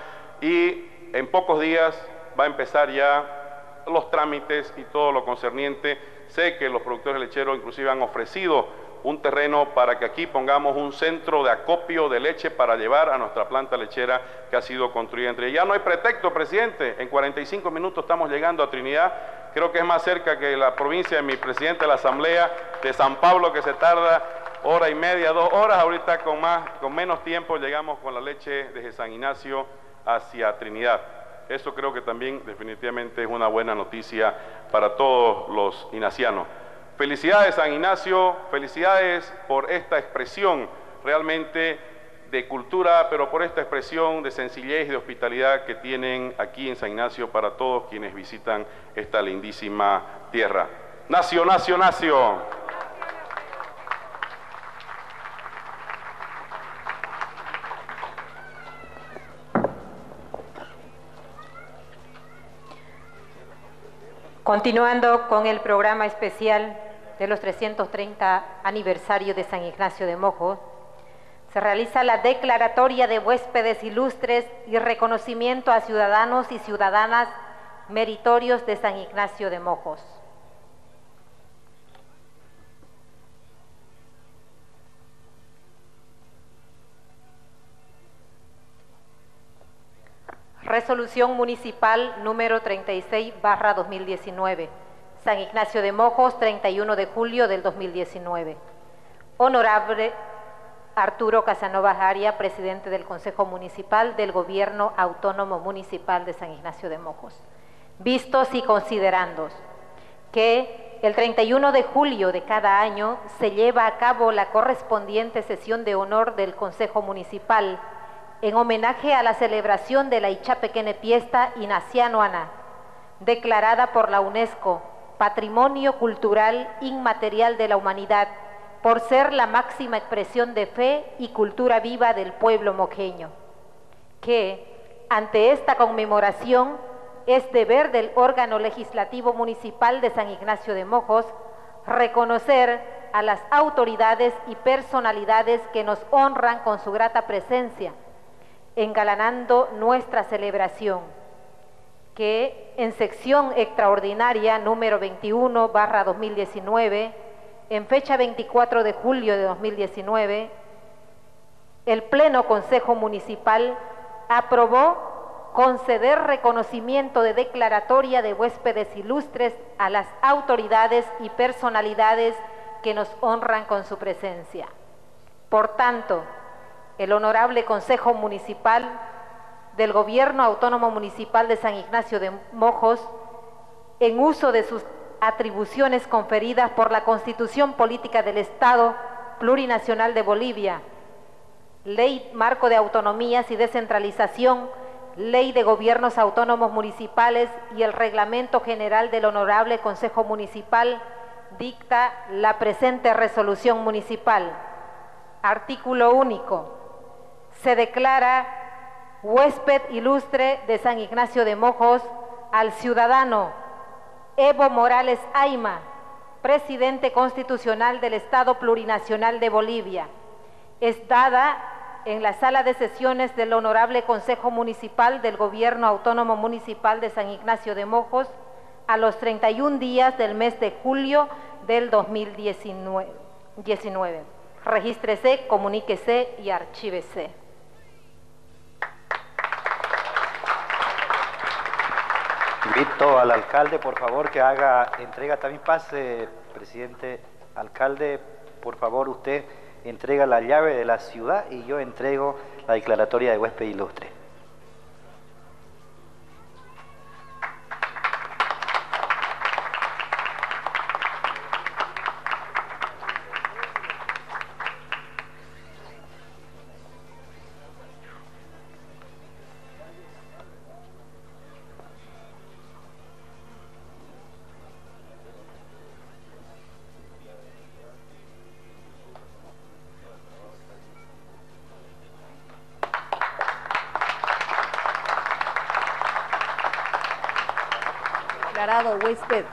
y en pocos días va a empezar ya los trámites y todo lo concerniente. Sé que los productores lecheros inclusive han ofrecido un terreno para que aquí pongamos un centro de acopio de leche para llevar a nuestra planta lechera que ha sido construida entre ellas. Ya no hay pretexto, presidente, en cuarenta y cinco minutos estamos llegando a Trinidad. Creo que es más cerca que la provincia de mi presidente de la Asamblea de San Pablo, que se tarda hora y media, dos horas. Ahorita con, más, con menos tiempo llegamos con la leche desde San Ignacio hacia Trinidad. Eso creo que también definitivamente es una buena noticia para todos los ignacianos. Felicidades, San Ignacio, felicidades por esta expresión realmente de cultura, pero por esta expresión de sencillez y de hospitalidad que tienen aquí en San Ignacio para todos quienes visitan esta lindísima tierra. Nacio, nacio, nacio. Continuando con el programa especial de los trescientos treinta aniversario de San Ignacio de Mojo, se realiza la declaratoria de huéspedes ilustres y reconocimiento a ciudadanos y ciudadanas meritorios de San Ignacio de Mojos. Resolución Municipal número treinta y seis barra dos mil diecinueve. San Ignacio de Mojos, treinta y uno de julio del dos mil diecinueve. Honorable, Arturo Casanova Aria, presidente del Consejo Municipal del Gobierno Autónomo Municipal de San Ignacio de Mojos. Vistos y considerando que el treinta y uno de julio de cada año se lleva a cabo la correspondiente sesión de honor del Consejo Municipal en homenaje a la celebración de la Ichapequene Fiesta Inacianoana, declarada por la UNESCO Patrimonio Cultural Inmaterial de la Humanidad, por ser la máxima expresión de fe y cultura viva del pueblo mojeño, que ante esta conmemoración es deber del órgano legislativo municipal de San Ignacio de Mojos reconocer a las autoridades y personalidades que nos honran con su grata presencia, engalanando nuestra celebración, que en sección extraordinaria número veintiuno barra dos mil diecinueve, en fecha veinticuatro de julio de dos mil diecinueve, el Pleno Consejo Municipal aprobó conceder reconocimiento de declaratoria de huéspedes ilustres a las autoridades y personalidades que nos honran con su presencia. Por tanto, el Honorable Consejo Municipal del Gobierno Autónomo Municipal de San Ignacio de Mojos, en uso de sus atribuciones conferidas por la Constitución Política del Estado Plurinacional de Bolivia, Ley Marco de Autonomías y Descentralización, Ley de Gobiernos Autónomos Municipales y el Reglamento General del Honorable Consejo Municipal, dicta la presente resolución municipal. Artículo único. Se declara huésped ilustre de San Ignacio de Mojos al ciudadano Evo Morales Ayma, presidente constitucional del Estado Plurinacional de Bolivia. Es dada en la sala de sesiones del Honorable Consejo Municipal del Gobierno Autónomo Municipal de San Ignacio de Mojos a los treinta y un días del mes de julio del dos mil diecinueve. Regístrese, comuníquese y archívese. Invito al alcalde, por favor, que haga entrega. También pase, presidente, alcalde, por favor, usted entrega la llave de la ciudad y yo entrego la declaratoria de huésped ilustre. Declarado huésped.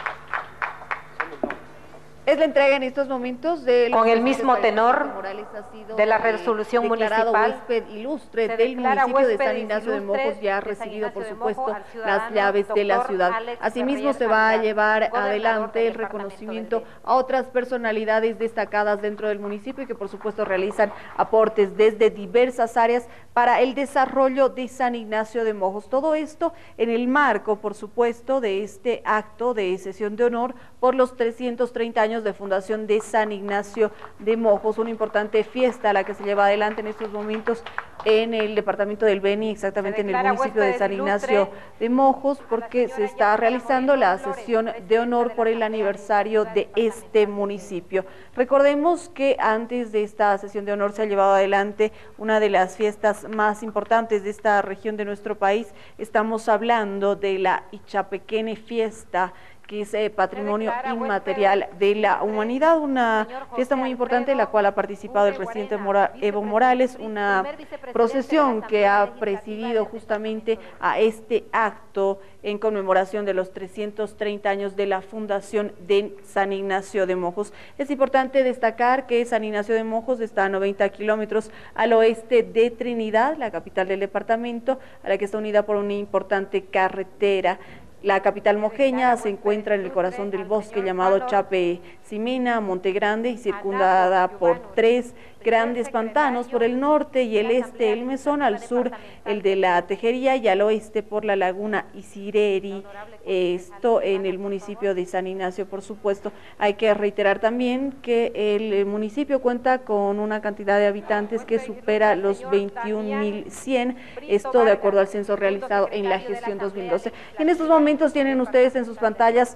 Es la entrega en estos momentos del con el mismo tenor Morales ha sido de la resolución declarado municipal. Huésped ilustre del municipio de San Ignacio de Mojos, ya ha recibido por supuesto las llaves de la ciudad. Asimismo se va a llevar adelante el reconocimiento a otras personalidades destacadas dentro del municipio y que por supuesto realizan aportes desde diversas áreas para el desarrollo de San Ignacio de Mojos. Todo esto en el marco, por supuesto, de este acto de sesión de honor por los trescientos treinta años de fundación de San Ignacio de Mojos, una importante fiesta a la que se lleva adelante en estos momentos en el departamento del Beni, exactamente en el municipio de San Ignacio de Mojos, porque se está realizando la sesión de honor por el aniversario de este municipio. Recordemos que antes de esta sesión de honor se ha llevado adelante una de las fiestas más importantes de esta región de nuestro país. Estamos hablando de la Ichapequene Fiesta, que es eh, patrimonio inmaterial de la humanidad, una fiesta muy importante en la cual ha participado el presidente Mora, Evo Morales, una procesión que ha presidido justamente a este acto en conmemoración de los trescientos treinta años de la fundación de San Ignacio de Mojos. Es importante destacar que San Ignacio de Mojos está a noventa kilómetros al oeste de Trinidad, la capital del departamento, a la que está unida por una importante carretera. La capital mojeña se encuentra en el corazón del bosque llamado Chape Simena, Monte Grande, y circundada por tres grandes pantanos por el norte y el este el Mesón, al sur el de la Tejería y al oeste por la laguna Isireri, esto en el municipio de San Ignacio. Por supuesto, hay que reiterar también que el municipio cuenta con una cantidad de habitantes que supera los veintiún mil cien, esto de acuerdo al censo realizado en la gestión dos mil doce. En estos momentos tienen ustedes en sus pantallas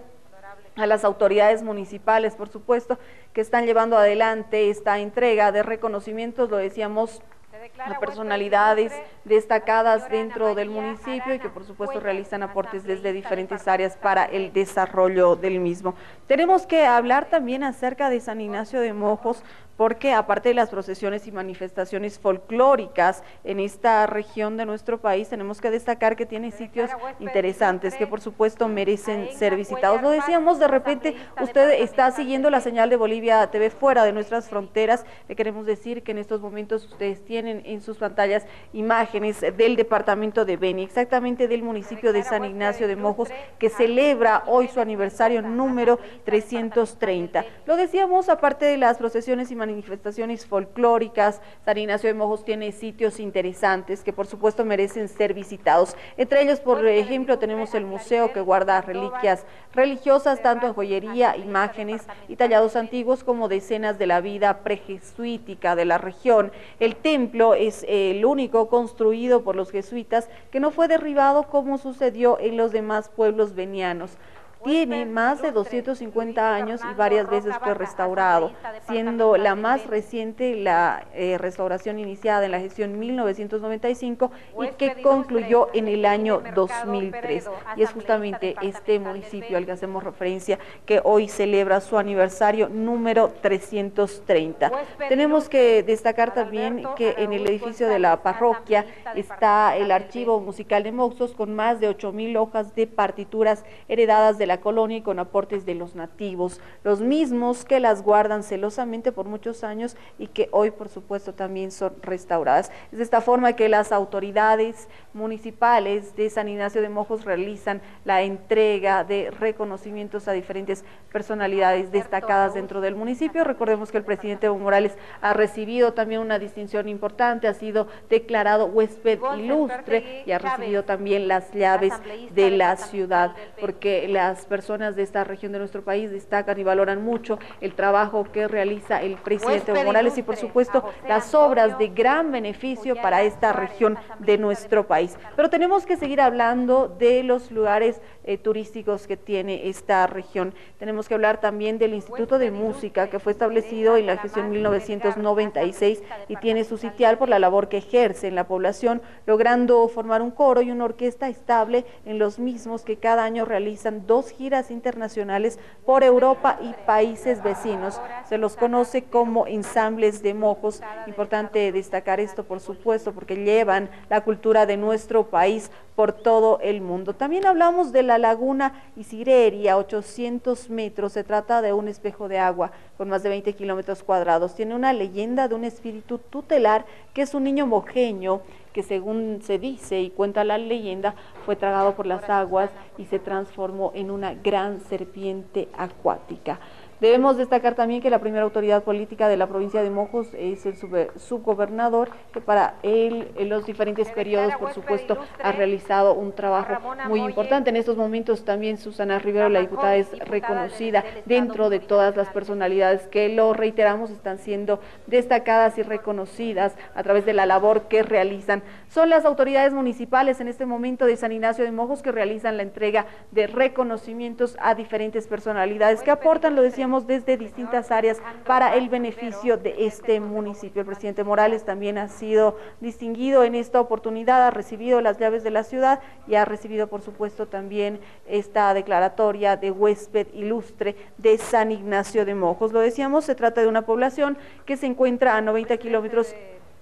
a las autoridades municipales, por supuesto, que están llevando adelante esta entrega de reconocimientos, lo decíamos, a personalidades destacadas dentro del municipio y que por supuesto realizan aportes desde diferentes áreas para el desarrollo del mismo. Tenemos que hablar también acerca de San Ignacio de Mojos, porque aparte de las procesiones y manifestaciones folclóricas en esta región de nuestro país, tenemos que destacar que tiene sitios interesantes que por supuesto merecen ser visitados. Lo decíamos, de repente usted está siguiendo la señal de Bolivia T V fuera de nuestras fronteras, le queremos decir que en estos momentos ustedes tienen en sus pantallas imágenes del departamento de Beni, exactamente del municipio de San Ignacio de Mojos, que celebra hoy su aniversario número trescientos treinta. Lo decíamos, aparte de las procesiones y manifestaciones folclóricas, San Ignacio de Mojos tiene sitios interesantes que por supuesto merecen ser visitados. Entre ellos, por ejemplo, tenemos el museo que guarda reliquias religiosas, tanto en joyería, imágenes y tallados antiguos como de escenas de la vida prejesuítica de la región. El templo es el único construido por los jesuitas que no fue derribado como sucedió en los demás pueblos venianos. Tiene más de doscientos cincuenta años y varias veces fue restaurado, siendo la más reciente la eh, restauración iniciada en la gestión mil novecientos noventa y cinco y que concluyó en el año dos mil tres. Y es justamente este municipio al que hacemos referencia que hoy celebra su aniversario número trescientos treinta. Tenemos que destacar también que en el edificio de la parroquia está el archivo musical de Moxos con más de ocho mil hojas de partituras heredadas de la colonia y con aportes de los nativos, los mismos que las guardan celosamente por muchos años y que hoy por supuesto también son restauradas. Es de esta forma que las autoridades municipales de San Ignacio de Mojos realizan la entrega de reconocimientos a diferentes personalidades destacadas dentro del municipio. Recordemos que el presidente Evo Morales ha recibido también una distinción importante, ha sido declarado huésped ilustre y ha recibido también las llaves de la ciudad, porque las personas de esta región de nuestro país destacan y valoran mucho el trabajo que realiza el presidente Evo Morales y por supuesto las obras de gran beneficio para esta región de nuestro país. Pero tenemos que seguir hablando de los lugares eh, turísticos que tiene esta región. Tenemos que hablar también del Instituto de Música, que fue establecido en la gestión mil novecientos noventa y seis y tiene su sitial por la labor que ejerce en la población, logrando formar un coro y una orquesta estable en los mismos que cada año realizan dos giras internacionales por Europa y países vecinos. Se los conoce como ensambles de Mojos. Importante destacar esto, por supuesto, porque llevan la cultura de nuestro país por todo el mundo. También hablamos de la laguna Isireri a ochocientos metros. Se trata de un espejo de agua con más de veinte kilómetros cuadrados. Tiene una leyenda de un espíritu tutelar que es un niño mojeño que, según se dice y cuenta la leyenda, fue tragado por las aguas y se transformó en una gran serpiente acuática. Debemos destacar también que la primera autoridad política de la provincia de Mojos es el sub subgobernador, que para él en los diferentes periodos, por supuesto, ha realizado un trabajo muy importante. En estos momentos también Susana Rivero, la diputada, es reconocida dentro de todas las personalidades que, lo reiteramos, están siendo destacadas y reconocidas a través de la labor que realizan. Son las autoridades municipales en este momento de San Ignacio de Mojos que realizan la entrega de reconocimientos a diferentes personalidades que aportan, lo decíamos, desde distintas áreas para el beneficio de este municipio. El presidente Morales también ha sido distinguido en esta oportunidad, ha recibido las llaves de la ciudad y ha recibido, por supuesto, también esta declaratoria de huésped ilustre de San Ignacio de Mojos. Lo decíamos, se trata de una población que se encuentra a noventa kilómetros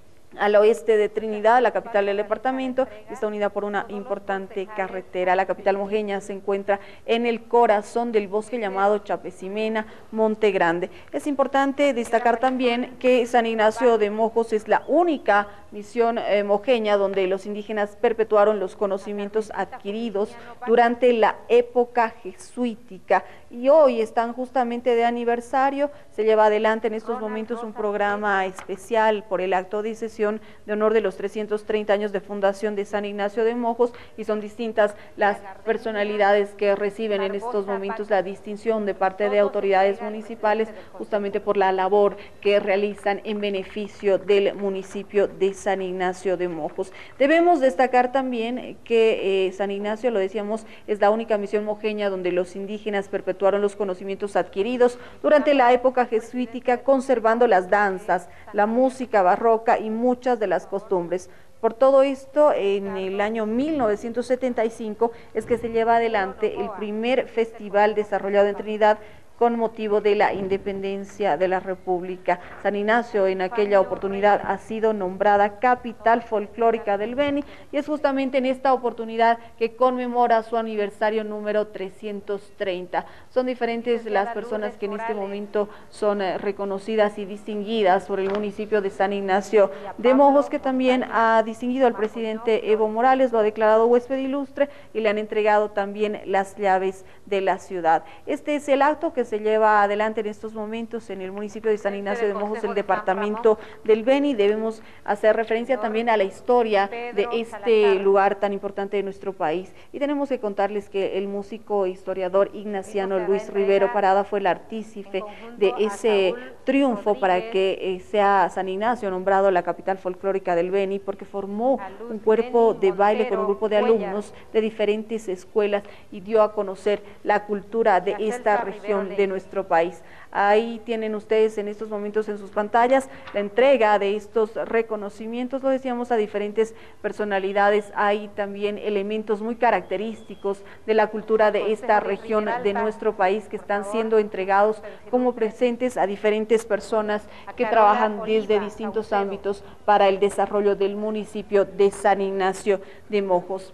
al oeste de Trinidad, la capital del departamento, está unida por una importante carretera. La capital mojeña se encuentra en el corazón del bosque llamado Chapecimena, Monte Grande. Es importante destacar también que San Ignacio de Mojos es la única misión eh, mojeña, donde los indígenas perpetuaron los conocimientos adquiridos durante la época jesuítica. Y hoy están justamente de aniversario, se lleva adelante en estos momentos un programa especial por el acto de sesión de honor de los trescientos treinta años de fundación de San Ignacio de Mojos, y son distintas las personalidades que reciben en estos momentos la distinción de parte de autoridades municipales, justamente por la labor que realizan en beneficio del municipio de San Ignacio de Mojos. Debemos destacar también que eh, San Ignacio, lo decíamos, es la única misión mojeña donde los indígenas perpetuaron los conocimientos adquiridos durante la época jesuítica, conservando las danzas, la música barroca y muchas de las costumbres. Por todo esto, en el año mil novecientos setenta y cinco es que se lleva adelante el primer festival desarrollado en Trinidad con motivo de la independencia de la República. San Ignacio en aquella oportunidad ha sido nombrada capital folclórica del Beni, y es justamente en esta oportunidad que conmemora su aniversario número trescientos treinta. Son diferentes las personas que en este momento son eh, reconocidas y distinguidas por el municipio de San Ignacio de Mojos, que también ha distinguido al presidente Evo Morales, lo ha declarado huésped ilustre y le han entregado también las llaves de la ciudad. Este es el acto que se lleva adelante en estos momentos en el municipio de San Ignacio de Mojos, el departamento del Beni. Debemos hacer referencia también a la historia de este lugar tan importante de nuestro país, y tenemos que contarles que el músico e historiador ignaciano Luis Rivero Parada fue el artífice de ese triunfo para que eh, sea San Ignacio nombrado la capital folclórica del Beni, porque formó un cuerpo de baile con un grupo de alumnos de diferentes escuelas y dio a conocer la cultura de esta región de nuestro país. Ahí tienen ustedes en estos momentos en sus pantallas la entrega de estos reconocimientos, lo decíamos, a diferentes personalidades. Hay también elementos muy característicos de la cultura de esta región de nuestro país que están siendo entregados como presentes a diferentes personas que trabajan desde distintos ámbitos para el desarrollo del municipio de San Ignacio de Mojos.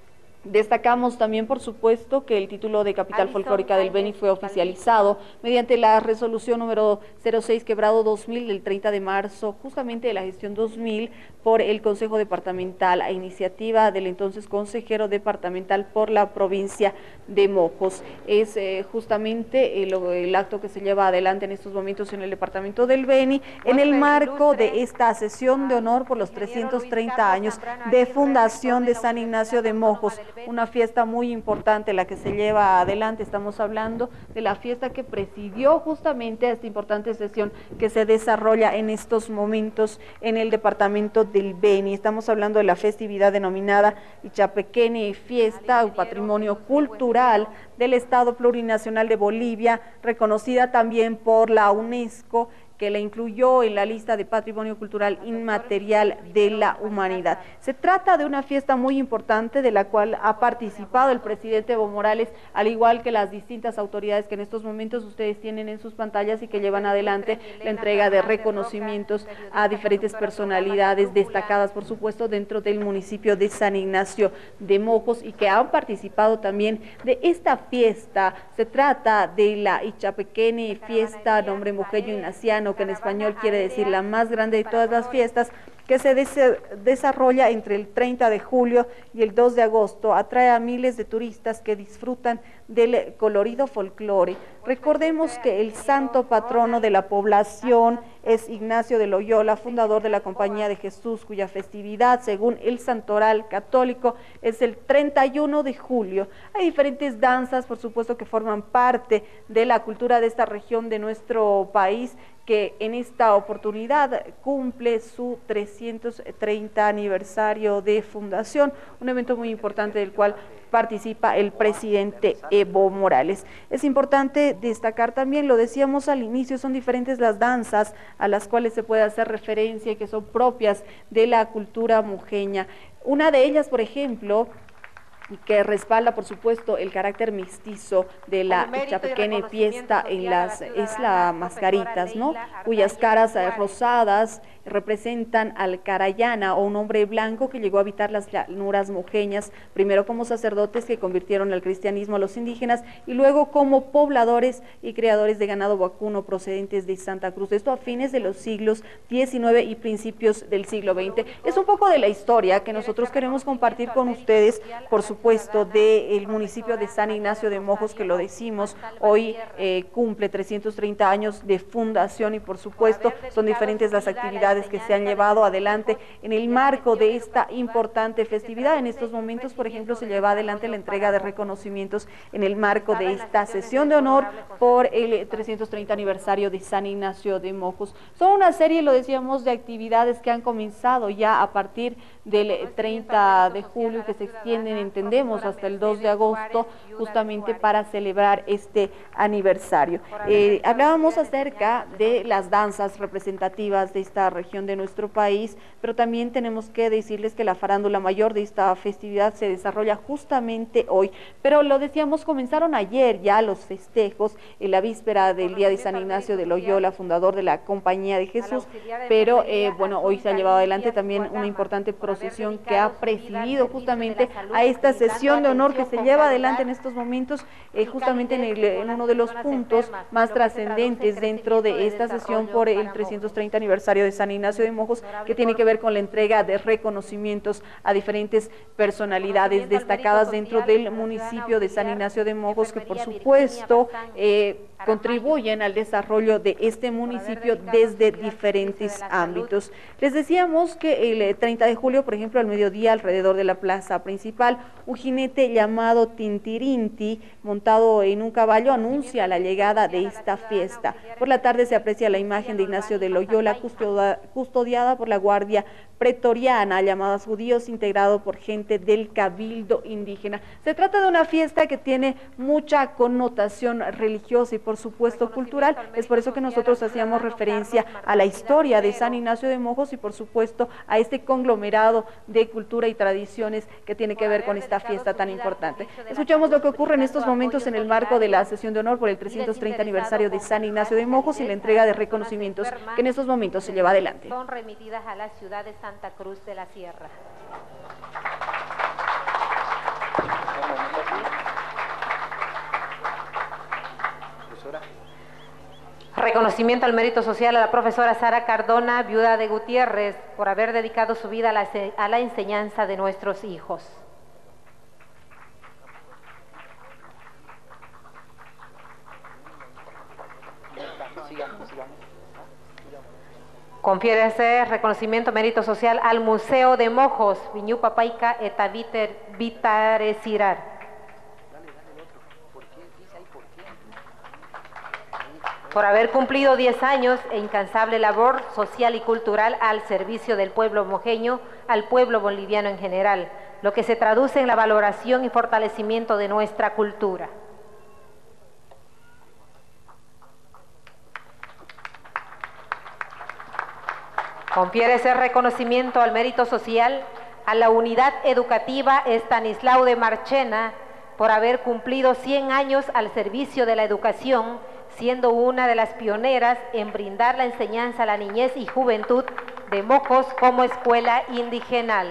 Destacamos también, por supuesto, que el título de capital folclórica del Beni fue oficializado mediante la resolución número cero seis quebrado dos mil del treinta de marzo, justamente de la gestión dos mil, por el Consejo Departamental, a iniciativa del entonces consejero departamental por la provincia de Mojos. Es eh, justamente el, el acto que se lleva adelante en estos momentos en el departamento del Beni, en el marco de esta sesión de honor por los trescientos treinta años de fundación de San Ignacio de Mojos. Una fiesta muy importante la que se lleva adelante. Estamos hablando de la fiesta que presidió justamente esta importante sesión que se desarrolla en estos momentos en el departamento del Beni. Estamos hablando de la festividad denominada Ichapequene Fiesta, un patrimonio cultural del Estado Plurinacional de Bolivia, reconocida también por la UNESCO, que la incluyó en la lista de Patrimonio Cultural Inmaterial de la Humanidad. Se trata de una fiesta muy importante de la cual ha participado el presidente Evo Morales, al igual que las distintas autoridades que en estos momentos ustedes tienen en sus pantallas y que llevan adelante la entrega de reconocimientos a diferentes personalidades destacadas, por supuesto, dentro del municipio de San Ignacio de Mojos, y que han participado también de esta fiesta. Se trata de la Ichapequene Fiesta, nombre mojeño ignaciano, que en español quiere decir la más grande de todas las fiestas, que se des desarrolla entre el treinta de julio y el dos de agosto, atrae a miles de turistas que disfrutan del colorido folclore. Recordemos que el santo patrono de la población es Ignacio de Loyola, fundador de la Compañía de Jesús, cuya festividad, según el santoral católico, es el treinta y uno de julio. Hay diferentes danzas, por supuesto, que forman parte de la cultura de esta región de nuestro país, que en esta oportunidad cumple su trescientos treinta aniversario de fundación, un evento muy importante del cual participa el presidente Evo Morales. Es importante destacar también, lo decíamos al inicio, son diferentes las danzas a las cuales se puede hacer referencia y que son propias de la cultura mojeña. Una de ellas, por ejemplo, y que respalda, por supuesto, el carácter mestizo de la Ichapequene Fiesta en las es la mascaritas, ¿no? Cuyas caras rosadas representan al Carayana, o un hombre blanco que llegó a habitar las llanuras mojeñas, primero como sacerdotes que convirtieron al cristianismo a los indígenas y luego como pobladores y creadores de ganado vacuno procedentes de Santa Cruz. Esto a fines de los siglos diecinueve y principios del siglo veinte. Es un poco de la historia que nosotros queremos compartir con ustedes, por supuesto, del municipio de San Ignacio de Mojos, que lo decimos, hoy eh, cumple trescientos treinta años de fundación y por supuesto son diferentes las actividades que se han llevado adelante en el marco de esta importante festividad. En estos momentos, por ejemplo, se lleva adelante la entrega de reconocimientos en el marco de esta sesión de honor por el trescientos treinta aniversario de San Ignacio de Mojos. Son una serie, lo decíamos, de actividades que han comenzado ya a partir del treinta de julio, que se extienden, entendemos, hasta el dos de agosto, justamente para celebrar este aniversario. Eh, hablábamos acerca de las danzas representativas de esta región de nuestro país, pero también tenemos que decirles que la farándula mayor de esta festividad se desarrolla justamente hoy, pero lo decíamos, comenzaron ayer ya los festejos en la víspera del día de San Ignacio de Loyola, fundador de la Compañía de Jesús, pero eh, bueno, hoy se ha llevado adelante también una importante procesión que ha presidido justamente a esta sesión de honor que se lleva adelante en estos momentos, eh, justamente en, el, en uno de los puntos más trascendentes dentro de esta sesión por el trescientos treinta aniversario de San Ignacio de Mojos, que tiene que ver con la entrega de reconocimientos a diferentes personalidades destacadas dentro del municipio de San Ignacio de Mojos, que por supuesto eh, contribuyen al desarrollo de este municipio desde diferentes ámbitos. Les decíamos que el treinta de julio, por ejemplo, al mediodía, alrededor de la plaza principal, un jinete llamado Tintirinti, montado en un caballo, anuncia la llegada de esta fiesta. Por la tarde se aprecia la imagen de Ignacio de Loyola, custodiada por la Guardia Pretoriana, llamadas judíos, integrado por gente del cabildo indígena. Se trata de una fiesta que tiene mucha connotación religiosa y por supuesto cultural. Es por eso que nosotros hacíamos referencia a la historia de San Ignacio de Mojos y por supuesto a este conglomerado de cultura y tradiciones que tiene que ver con esta fiesta tan importante. Escuchamos lo que ocurre en estos momentos en el marco de la sesión de honor por el trescientos treinta aniversario de San Ignacio de Mojos y la entrega de reconocimientos que en estos momentos se lleva adelante. Son remitidas a la ciudad de Santa Cruz de la Sierra. Reconocimiento al mérito social a la profesora Sara Cardona, viuda de Gutiérrez, por haber dedicado su vida a la, a la enseñanza de nuestros hijos. Confiérese reconocimiento mérito social al Museo de Mojos, Viñú Papaica eta Vitaresirar. Por haber cumplido diez años e incansable labor social y cultural al servicio del pueblo mojeño, al pueblo boliviano en general, lo que se traduce en la valoración y fortalecimiento de nuestra cultura. Confiere ese reconocimiento al mérito social a la unidad educativa Estanislao de Marchena por haber cumplido cien años al servicio de la educación, siendo una de las pioneras en brindar la enseñanza a la niñez y juventud de Mojos como escuela indigenal.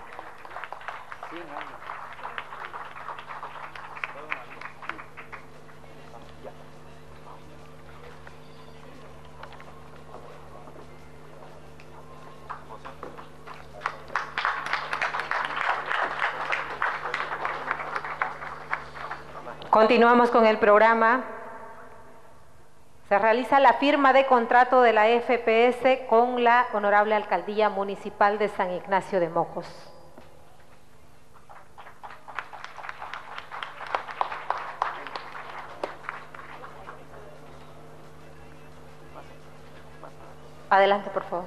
Continuamos con el programa. Se realiza la firma de contrato de la F P S con la Honorable Alcaldía Municipal de San Ignacio de Mojos. Adelante, por favor.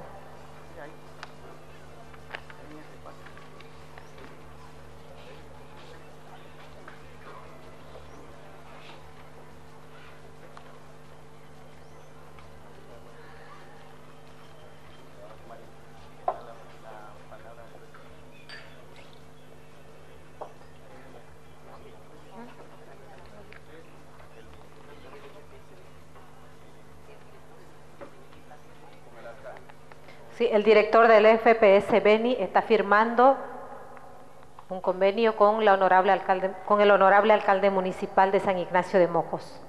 Sí, el director del F P S Beni está firmando un convenio con, la honorable alcalde, con el honorable alcalde municipal de San Ignacio de Mojos.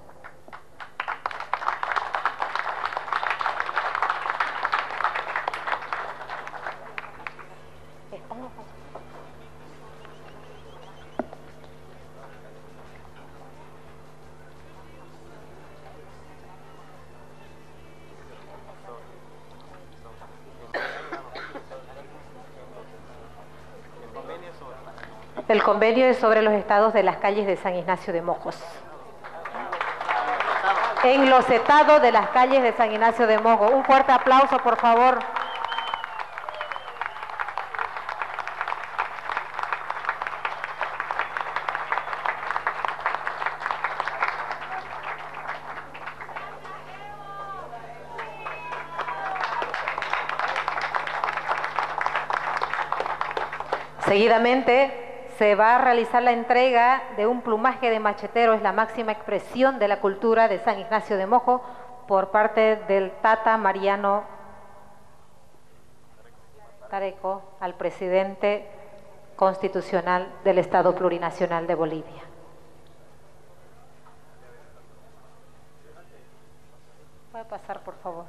El convenio es sobre los estados de las calles de San Ignacio de Mojos. En los estados de las calles de San Ignacio de Mojos. Un fuerte aplauso, por favor. Seguidamente se va a realizar la entrega de un plumaje de machetero, es la máxima expresión de la cultura de San Ignacio de Mojo, por parte del Tata Mariano Tareco al presidente constitucional del Estado Plurinacional de Bolivia. Puede pasar, por favor.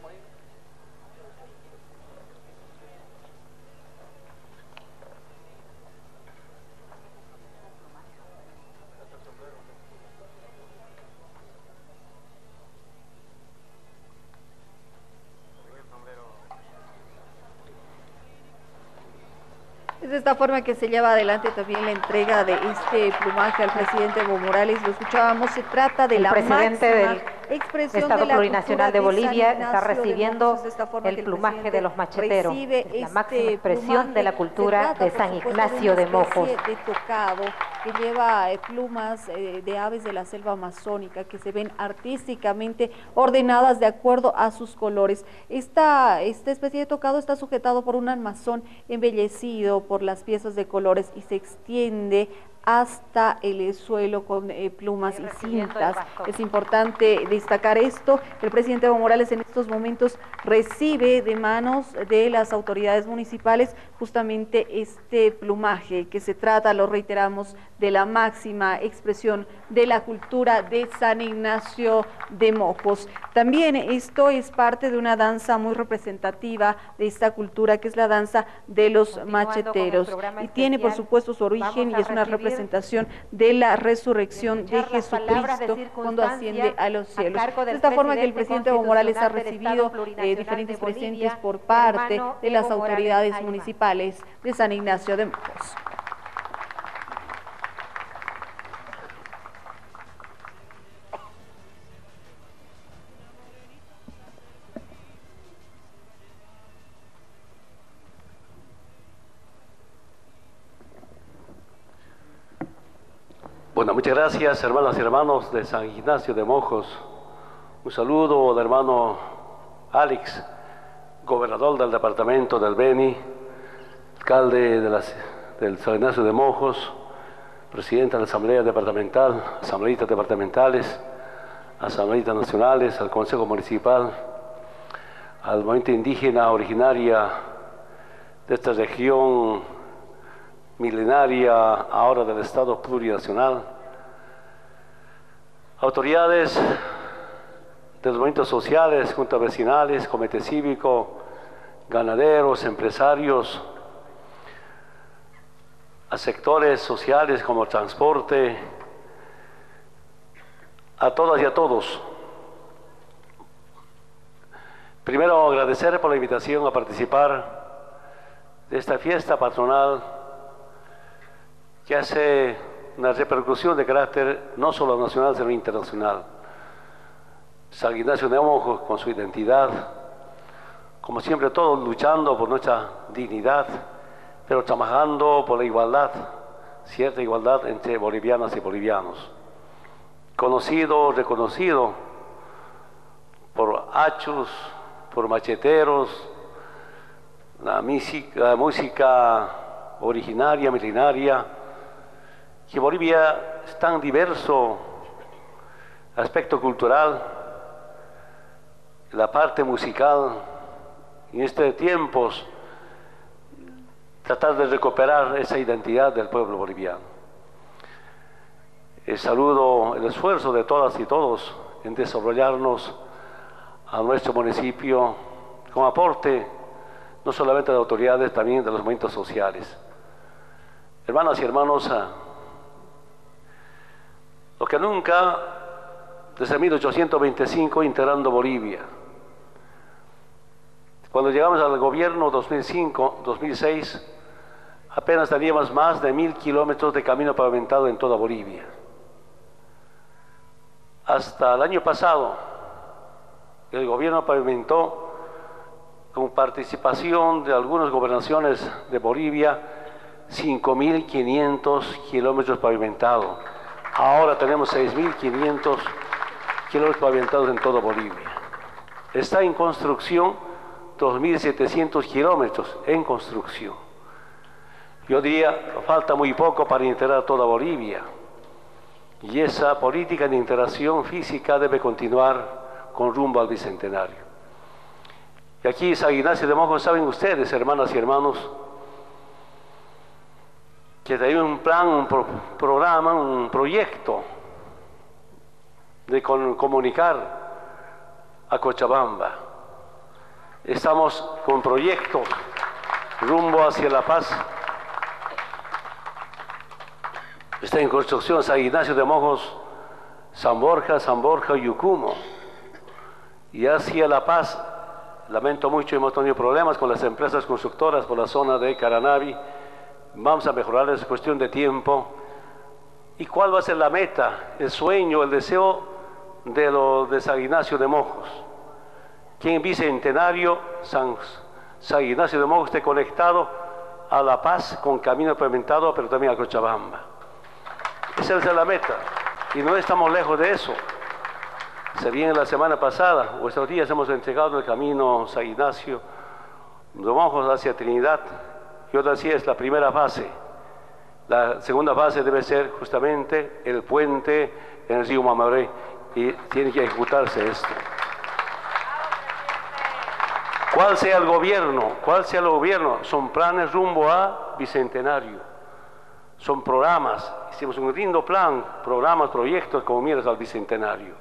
Es de esta forma que se lleva adelante también la entrega de este plumaje al presidente Evo Morales. Lo escuchábamos, se trata de el la presidente del expresión Estado de la Plurinacional de Bolivia está de recibiendo de el plumaje de los macheteros, es la este máxima expresión de la cultura trata, de San supuesto, Ignacio de, de Mojos. de tocado que lleva eh, plumas eh, de aves de la selva amazónica que se ven artísticamente ordenadas de acuerdo a sus colores. Esta, esta especie de tocado está sujetado por un armazón embellecido por las piezas de colores y se extiende hasta el suelo con eh, plumas y cintas. Es importante destacar esto. El presidente Evo Morales en estos momentos recibe de manos de las autoridades municipales justamente este plumaje, que se trata, lo reiteramos, de la máxima expresión de la cultura de San Ignacio de Mojos. También esto es parte de una danza muy representativa de esta cultura, que es la danza de los macheteros, y tiene por supuesto su origen y es una representación de la resurrección de Jesucristo cuando asciende a los cielos. De esta forma que el presidente Evo Morales ha recibido eh, diferentes presentes por parte de las autoridades municipales de San Ignacio de Mojos. Bueno, muchas gracias, hermanas y hermanos de San Ignacio de Mojos. Un saludo al hermano Alex, gobernador del departamento del Beni, alcalde de las, del San Ignacio de Mojos, presidente de la Asamblea Departamental, asambleístas departamentales, asambleístas nacionales, al Consejo Municipal, al movimiento indígena originaria de esta región milenaria, ahora del Estado Plurinacional, autoridades de los movimientos sociales, juntas vecinales, comité cívico, ganaderos, empresarios, a sectores sociales como transporte, a todas y a todos. Primero, agradecer por la invitación a participar de esta fiesta patronal que hace una repercusión de carácter no solo nacional, sino internacional. San Ignacio de Mojos, con su identidad, como siempre todos luchando por nuestra dignidad, pero trabajando por la igualdad, cierta igualdad entre bolivianas y bolivianos. Conocido, reconocido por hachos, por macheteros, la música, la música originaria, milenaria, que Bolivia es tan diverso aspecto cultural, la parte musical en estos tiempos, tratar de recuperar esa identidad del pueblo boliviano. Eh, saludo el esfuerzo de todas y todos en desarrollarnos a nuestro municipio con aporte no solamente de autoridades, también de los movimientos sociales. Hermanas y hermanos, lo que nunca, desde mil ochocientos veinticinco, integrando Bolivia, cuando llegamos al gobierno dos mil cinco, dos mil seis, apenas teníamos más de mil kilómetros de camino pavimentado en toda Bolivia. Hasta el año pasado, el gobierno pavimentó, con participación de algunas gobernaciones de Bolivia, cinco mil quinientos kilómetros pavimentados. Ahora tenemos seis mil quinientos kilómetros pavimentados en toda Bolivia. Está en construcción dos mil setecientos kilómetros en construcción. Yo diría, falta muy poco para integrar toda Bolivia. Y esa política de integración física debe continuar con rumbo al Bicentenario. Y aquí, San Ignacio de Mojos, saben ustedes, hermanas y hermanos, que hay un plan, un pro programa, un proyecto de con comunicar a Cochabamba. Estamos con proyectos rumbo hacia La Paz. Está en construcción San Ignacio de Mojos, San Borja, San Borja, Yucumo. Y hacia La Paz, lamento mucho, hemos tenido problemas con las empresas constructoras por la zona de Caranavi. Vamos a mejorar, es cuestión de tiempo. ¿Y cuál va a ser la meta, el sueño, el deseo de, lo, de San Ignacio de Mojos? Que en Bicentenario San, San Ignacio de Mojos esté conectado a La Paz con camino pavimentado, pero también a Cochabamba. Esa es la meta, y no estamos lejos de eso. Se viene la semana pasada, o estos días hemos entregado el camino San Ignacio de Mojos hacia Trinidad. Yo decía, es la primera fase. La segunda fase debe ser justamente el puente en el río Mamaroy, y tiene que ejecutarse esto. ¿Cuál sea el gobierno? ¿Cuál sea el gobierno? Son planes rumbo a Bicentenario. Son programas. Hicimos un lindo plan, programas, proyectos como miras al Bicentenario.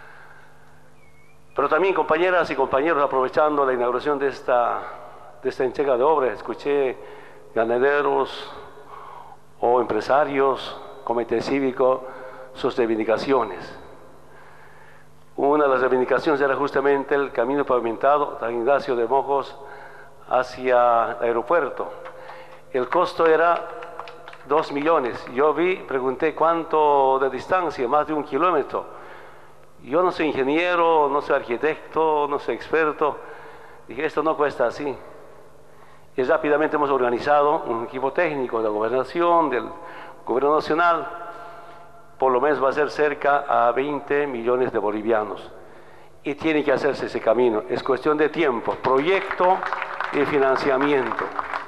Pero también, compañeras y compañeros, aprovechando la inauguración de esta, de esta entrega de obras, escuché ganaderos o empresarios, comité cívico, sus reivindicaciones. Una de las reivindicaciones era justamente el camino pavimentado, San Ignacio de Mojos hacia el aeropuerto. El costo era dos millones. Yo vi, pregunté cuánto de distancia, más de un kilómetro. Yo no soy ingeniero, no soy arquitecto, no soy experto. Dije, esto no cuesta así. Y rápidamente hemos organizado un equipo técnico de la gobernación, del gobierno nacional. Por lo menos va a ser cerca a veinte millones de bolivianos. Y tiene que hacerse ese camino. Es cuestión de tiempo, proyecto y financiamiento.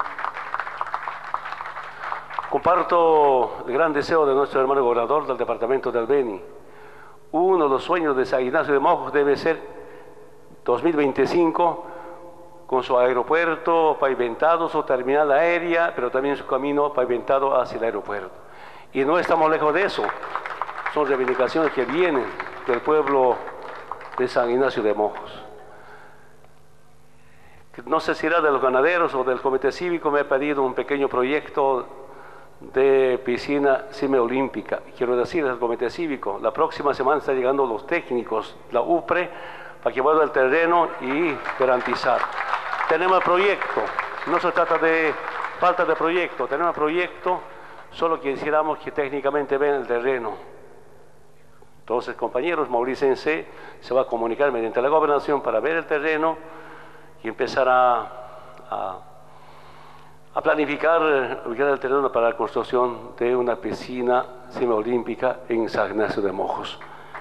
Comparto el gran deseo de nuestro hermano gobernador del departamento del Beni. Uno de los sueños de San Ignacio de Mojos debe ser dos mil veinticinco con su aeropuerto pavimentado, su terminal aérea, pero también su camino pavimentado hacia el aeropuerto. Y no estamos lejos de eso. Son reivindicaciones que vienen del pueblo de San Ignacio de Mojos. No sé si era de los ganaderos o del comité cívico, me ha pedido un pequeño proyecto de piscina semiolímpica. Quiero decir al comité cívico, la próxima semana están llegando los técnicos, la U P R E, para que vuelva al terreno y garantizar. Tenemos el proyecto, no se trata de falta de proyecto, tenemos el proyecto, solo quisiéramos que técnicamente vean el terreno. Entonces, compañeros, Mauricense se va a comunicar mediante la gobernación para ver el terreno y empezar a, a a planificar ubicar el terreno para la construcción de una piscina semiolímpica en San Ignacio de Mojos.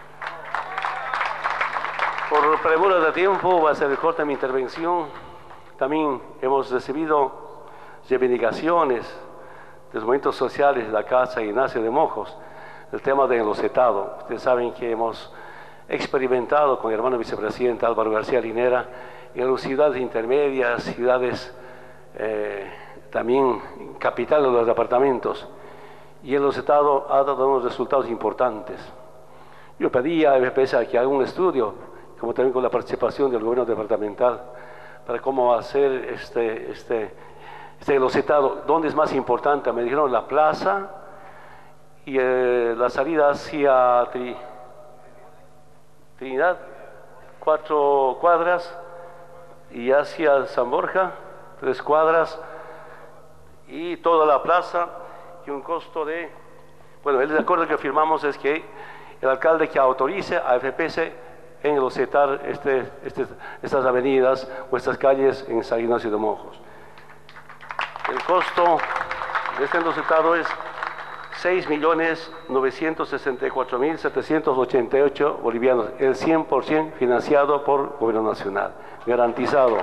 Por premura de tiempo, va a ser corta mi intervención. También hemos recibido reivindicaciones de los movimientos sociales de la Casa Ignacio de Mojos, el tema de enlocetado. Ustedes saben que hemos experimentado con el hermano vicepresidente Álvaro García Linera en las ciudades intermedias, ciudades eh, también capitales de los departamentos, y el Estado ha dado unos resultados importantes. Yo pedí a F P S que haga un estudio, como también con la participación del gobierno departamental, para cómo hacer este, este, este los estados, dónde es más importante. Me dijeron la plaza y eh, la salida hacia Tri, Trinidad, cuatro cuadras, y hacia San Borja, tres cuadras, y toda la plaza, y un costo de, bueno, el acuerdo que firmamos es que el alcalde que autorice a F P S en enlosetar este, este, estas avenidas o estas calles en San Ignacio de Mojos. El costo de este enlosetado es seis millones novecientos sesenta y cuatro mil setecientos ochenta y ocho bolivianos, el cien por ciento financiado por Gobierno Nacional, garantizado.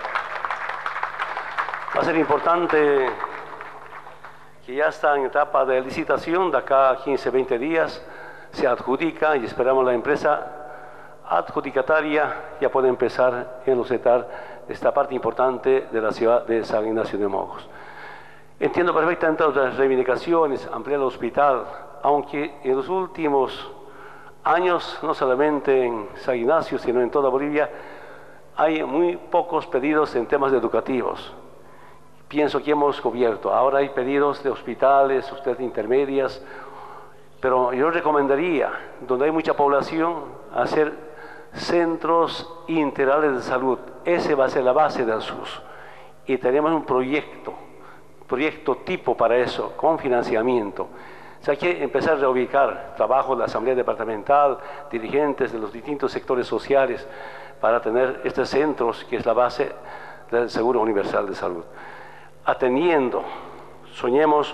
Va a ser importante que ya está en etapa de licitación, de acá a quince, veinte días, se adjudica y esperamos la empresa adjudicataria ya puede empezar a enlosetar esta parte importante de la ciudad de San Ignacio de Mojos. Entiendo perfectamente las reivindicaciones, ampliar el hospital, aunque en los últimos años, no solamente en San Ignacio, sino en toda Bolivia, hay muy pocos pedidos en temas educativos. Pienso que hemos cubierto. Ahora hay pedidos de hospitales, hospitales intermedias, pero yo recomendaría, donde hay mucha población, hacer centros integrales de salud. Ese va a ser la base del S U S. Y tenemos un proyecto, proyecto tipo para eso, con financiamiento. O sea, hay que empezar a reubicar trabajo de la Asamblea Departamental, dirigentes de los distintos sectores sociales, para tener estos centros, que es la base del Seguro Universal de Salud. Atendiendo, soñemos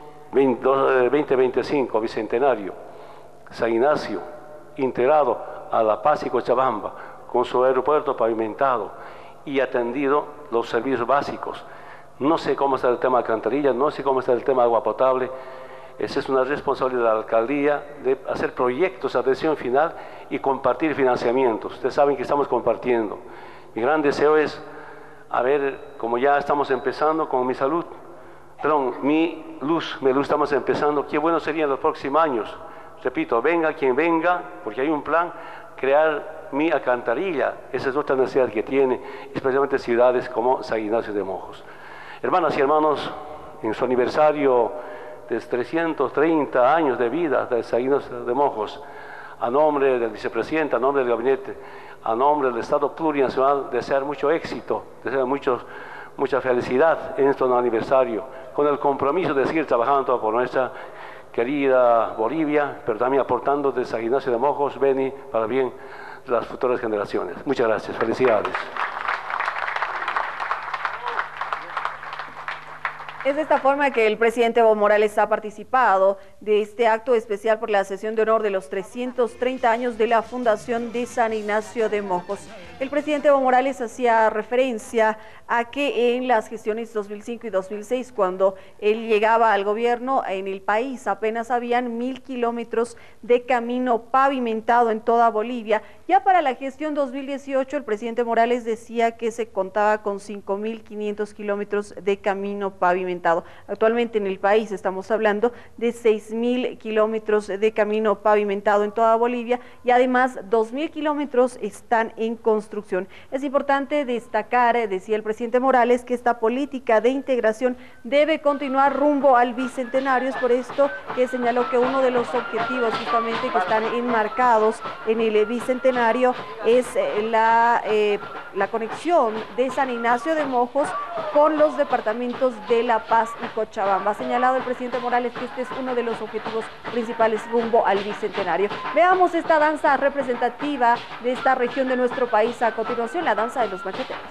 veinte veinticinco, Bicentenario, San Ignacio, integrado a La Paz y Cochabamba, con su aeropuerto pavimentado y atendido los servicios básicos. No sé cómo está el tema de alcantarillas, no sé cómo está el tema de agua potable. Esa es una responsabilidad de la alcaldía, de hacer proyectos de atención final y compartir financiamientos. Ustedes saben que estamos compartiendo. Mi gran deseo es, a ver, como ya estamos empezando con mi salud, perdón, mi luz, mi luz estamos empezando, qué bueno sería en los próximos años. Repito, venga quien venga, porque hay un plan, crear mi alcantarilla. Esa es otra necesidad que tiene, especialmente ciudades como San Ignacio de Mojos. Hermanas y hermanos, en su aniversario de trescientos treinta años de vida de San Ignacio de Mojos, a nombre del vicepresidente, a nombre del gabinete, a nombre del Estado plurinacional, desear mucho éxito, desear mucho, mucha felicidad en este aniversario, con el compromiso de seguir trabajando por nuestra querida Bolivia, pero también aportando de San Ignacio de Mojos, Beni, para bien de las futuras generaciones. Muchas gracias, felicidades. Es de esta forma que el presidente Evo Morales ha participado de este acto especial por la sesión de honor de los trescientos treinta años de la Fundación de San Ignacio de Mojos. El presidente Evo Morales hacía referencia a que en las gestiones dos mil cinco y dos mil seis, cuando él llegaba al gobierno, en el país apenas habían mil kilómetros de camino pavimentado en toda Bolivia. Ya para la gestión dos mil dieciocho, el presidente Morales decía que se contaba con cinco mil quinientos kilómetros de camino pavimentado. Actualmente en el país estamos hablando de seis mil kilómetros de camino pavimentado en toda Bolivia y además dos mil kilómetros están en construcción. Es importante destacar, decía el presidente Morales, que esta política de integración debe continuar rumbo al bicentenario. Es por esto que señaló que uno de los objetivos justamente que están enmarcados en el bicentenario es la, eh, la conexión de San Ignacio de Mojos con los departamentos de La Paz y Cochabamba. Ha señalado el presidente Morales que este es uno de los objetivos principales rumbo al bicentenario. Veamos esta danza representativa de esta región de nuestro país. A continuación, la danza de los macheteros.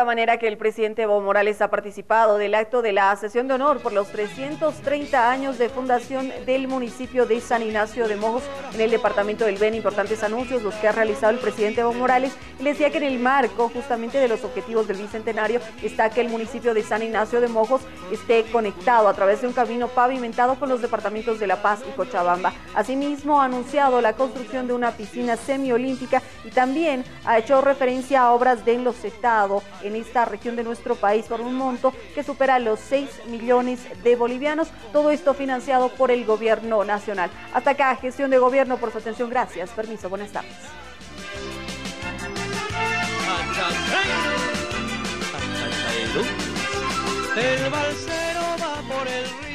esta manera que el presidente Evo Morales ha participado del acto de la sesión de honor por los trescientos treinta años de fundación del municipio de San Ignacio de Mojos en el departamento del Beni. Importantes anuncios los que ha realizado el presidente Evo Morales. Y le decía que en el marco justamente de los objetivos del bicentenario está que el municipio de San Ignacio de Mojos esté conectado a través de un camino pavimentado con los departamentos de La Paz y Cochabamba. Asimismo, ha anunciado la construcción de una piscina semiolímpica y también ha hecho referencia a obras de enlocetado en esta región de nuestro país por un monto que supera los seis millones de bolivianos. Todo esto financiado por el gobierno nacional. Hasta acá, gestión de gobierno. Por su atención, gracias. Permiso, buenas tardes. El balsero va por el río.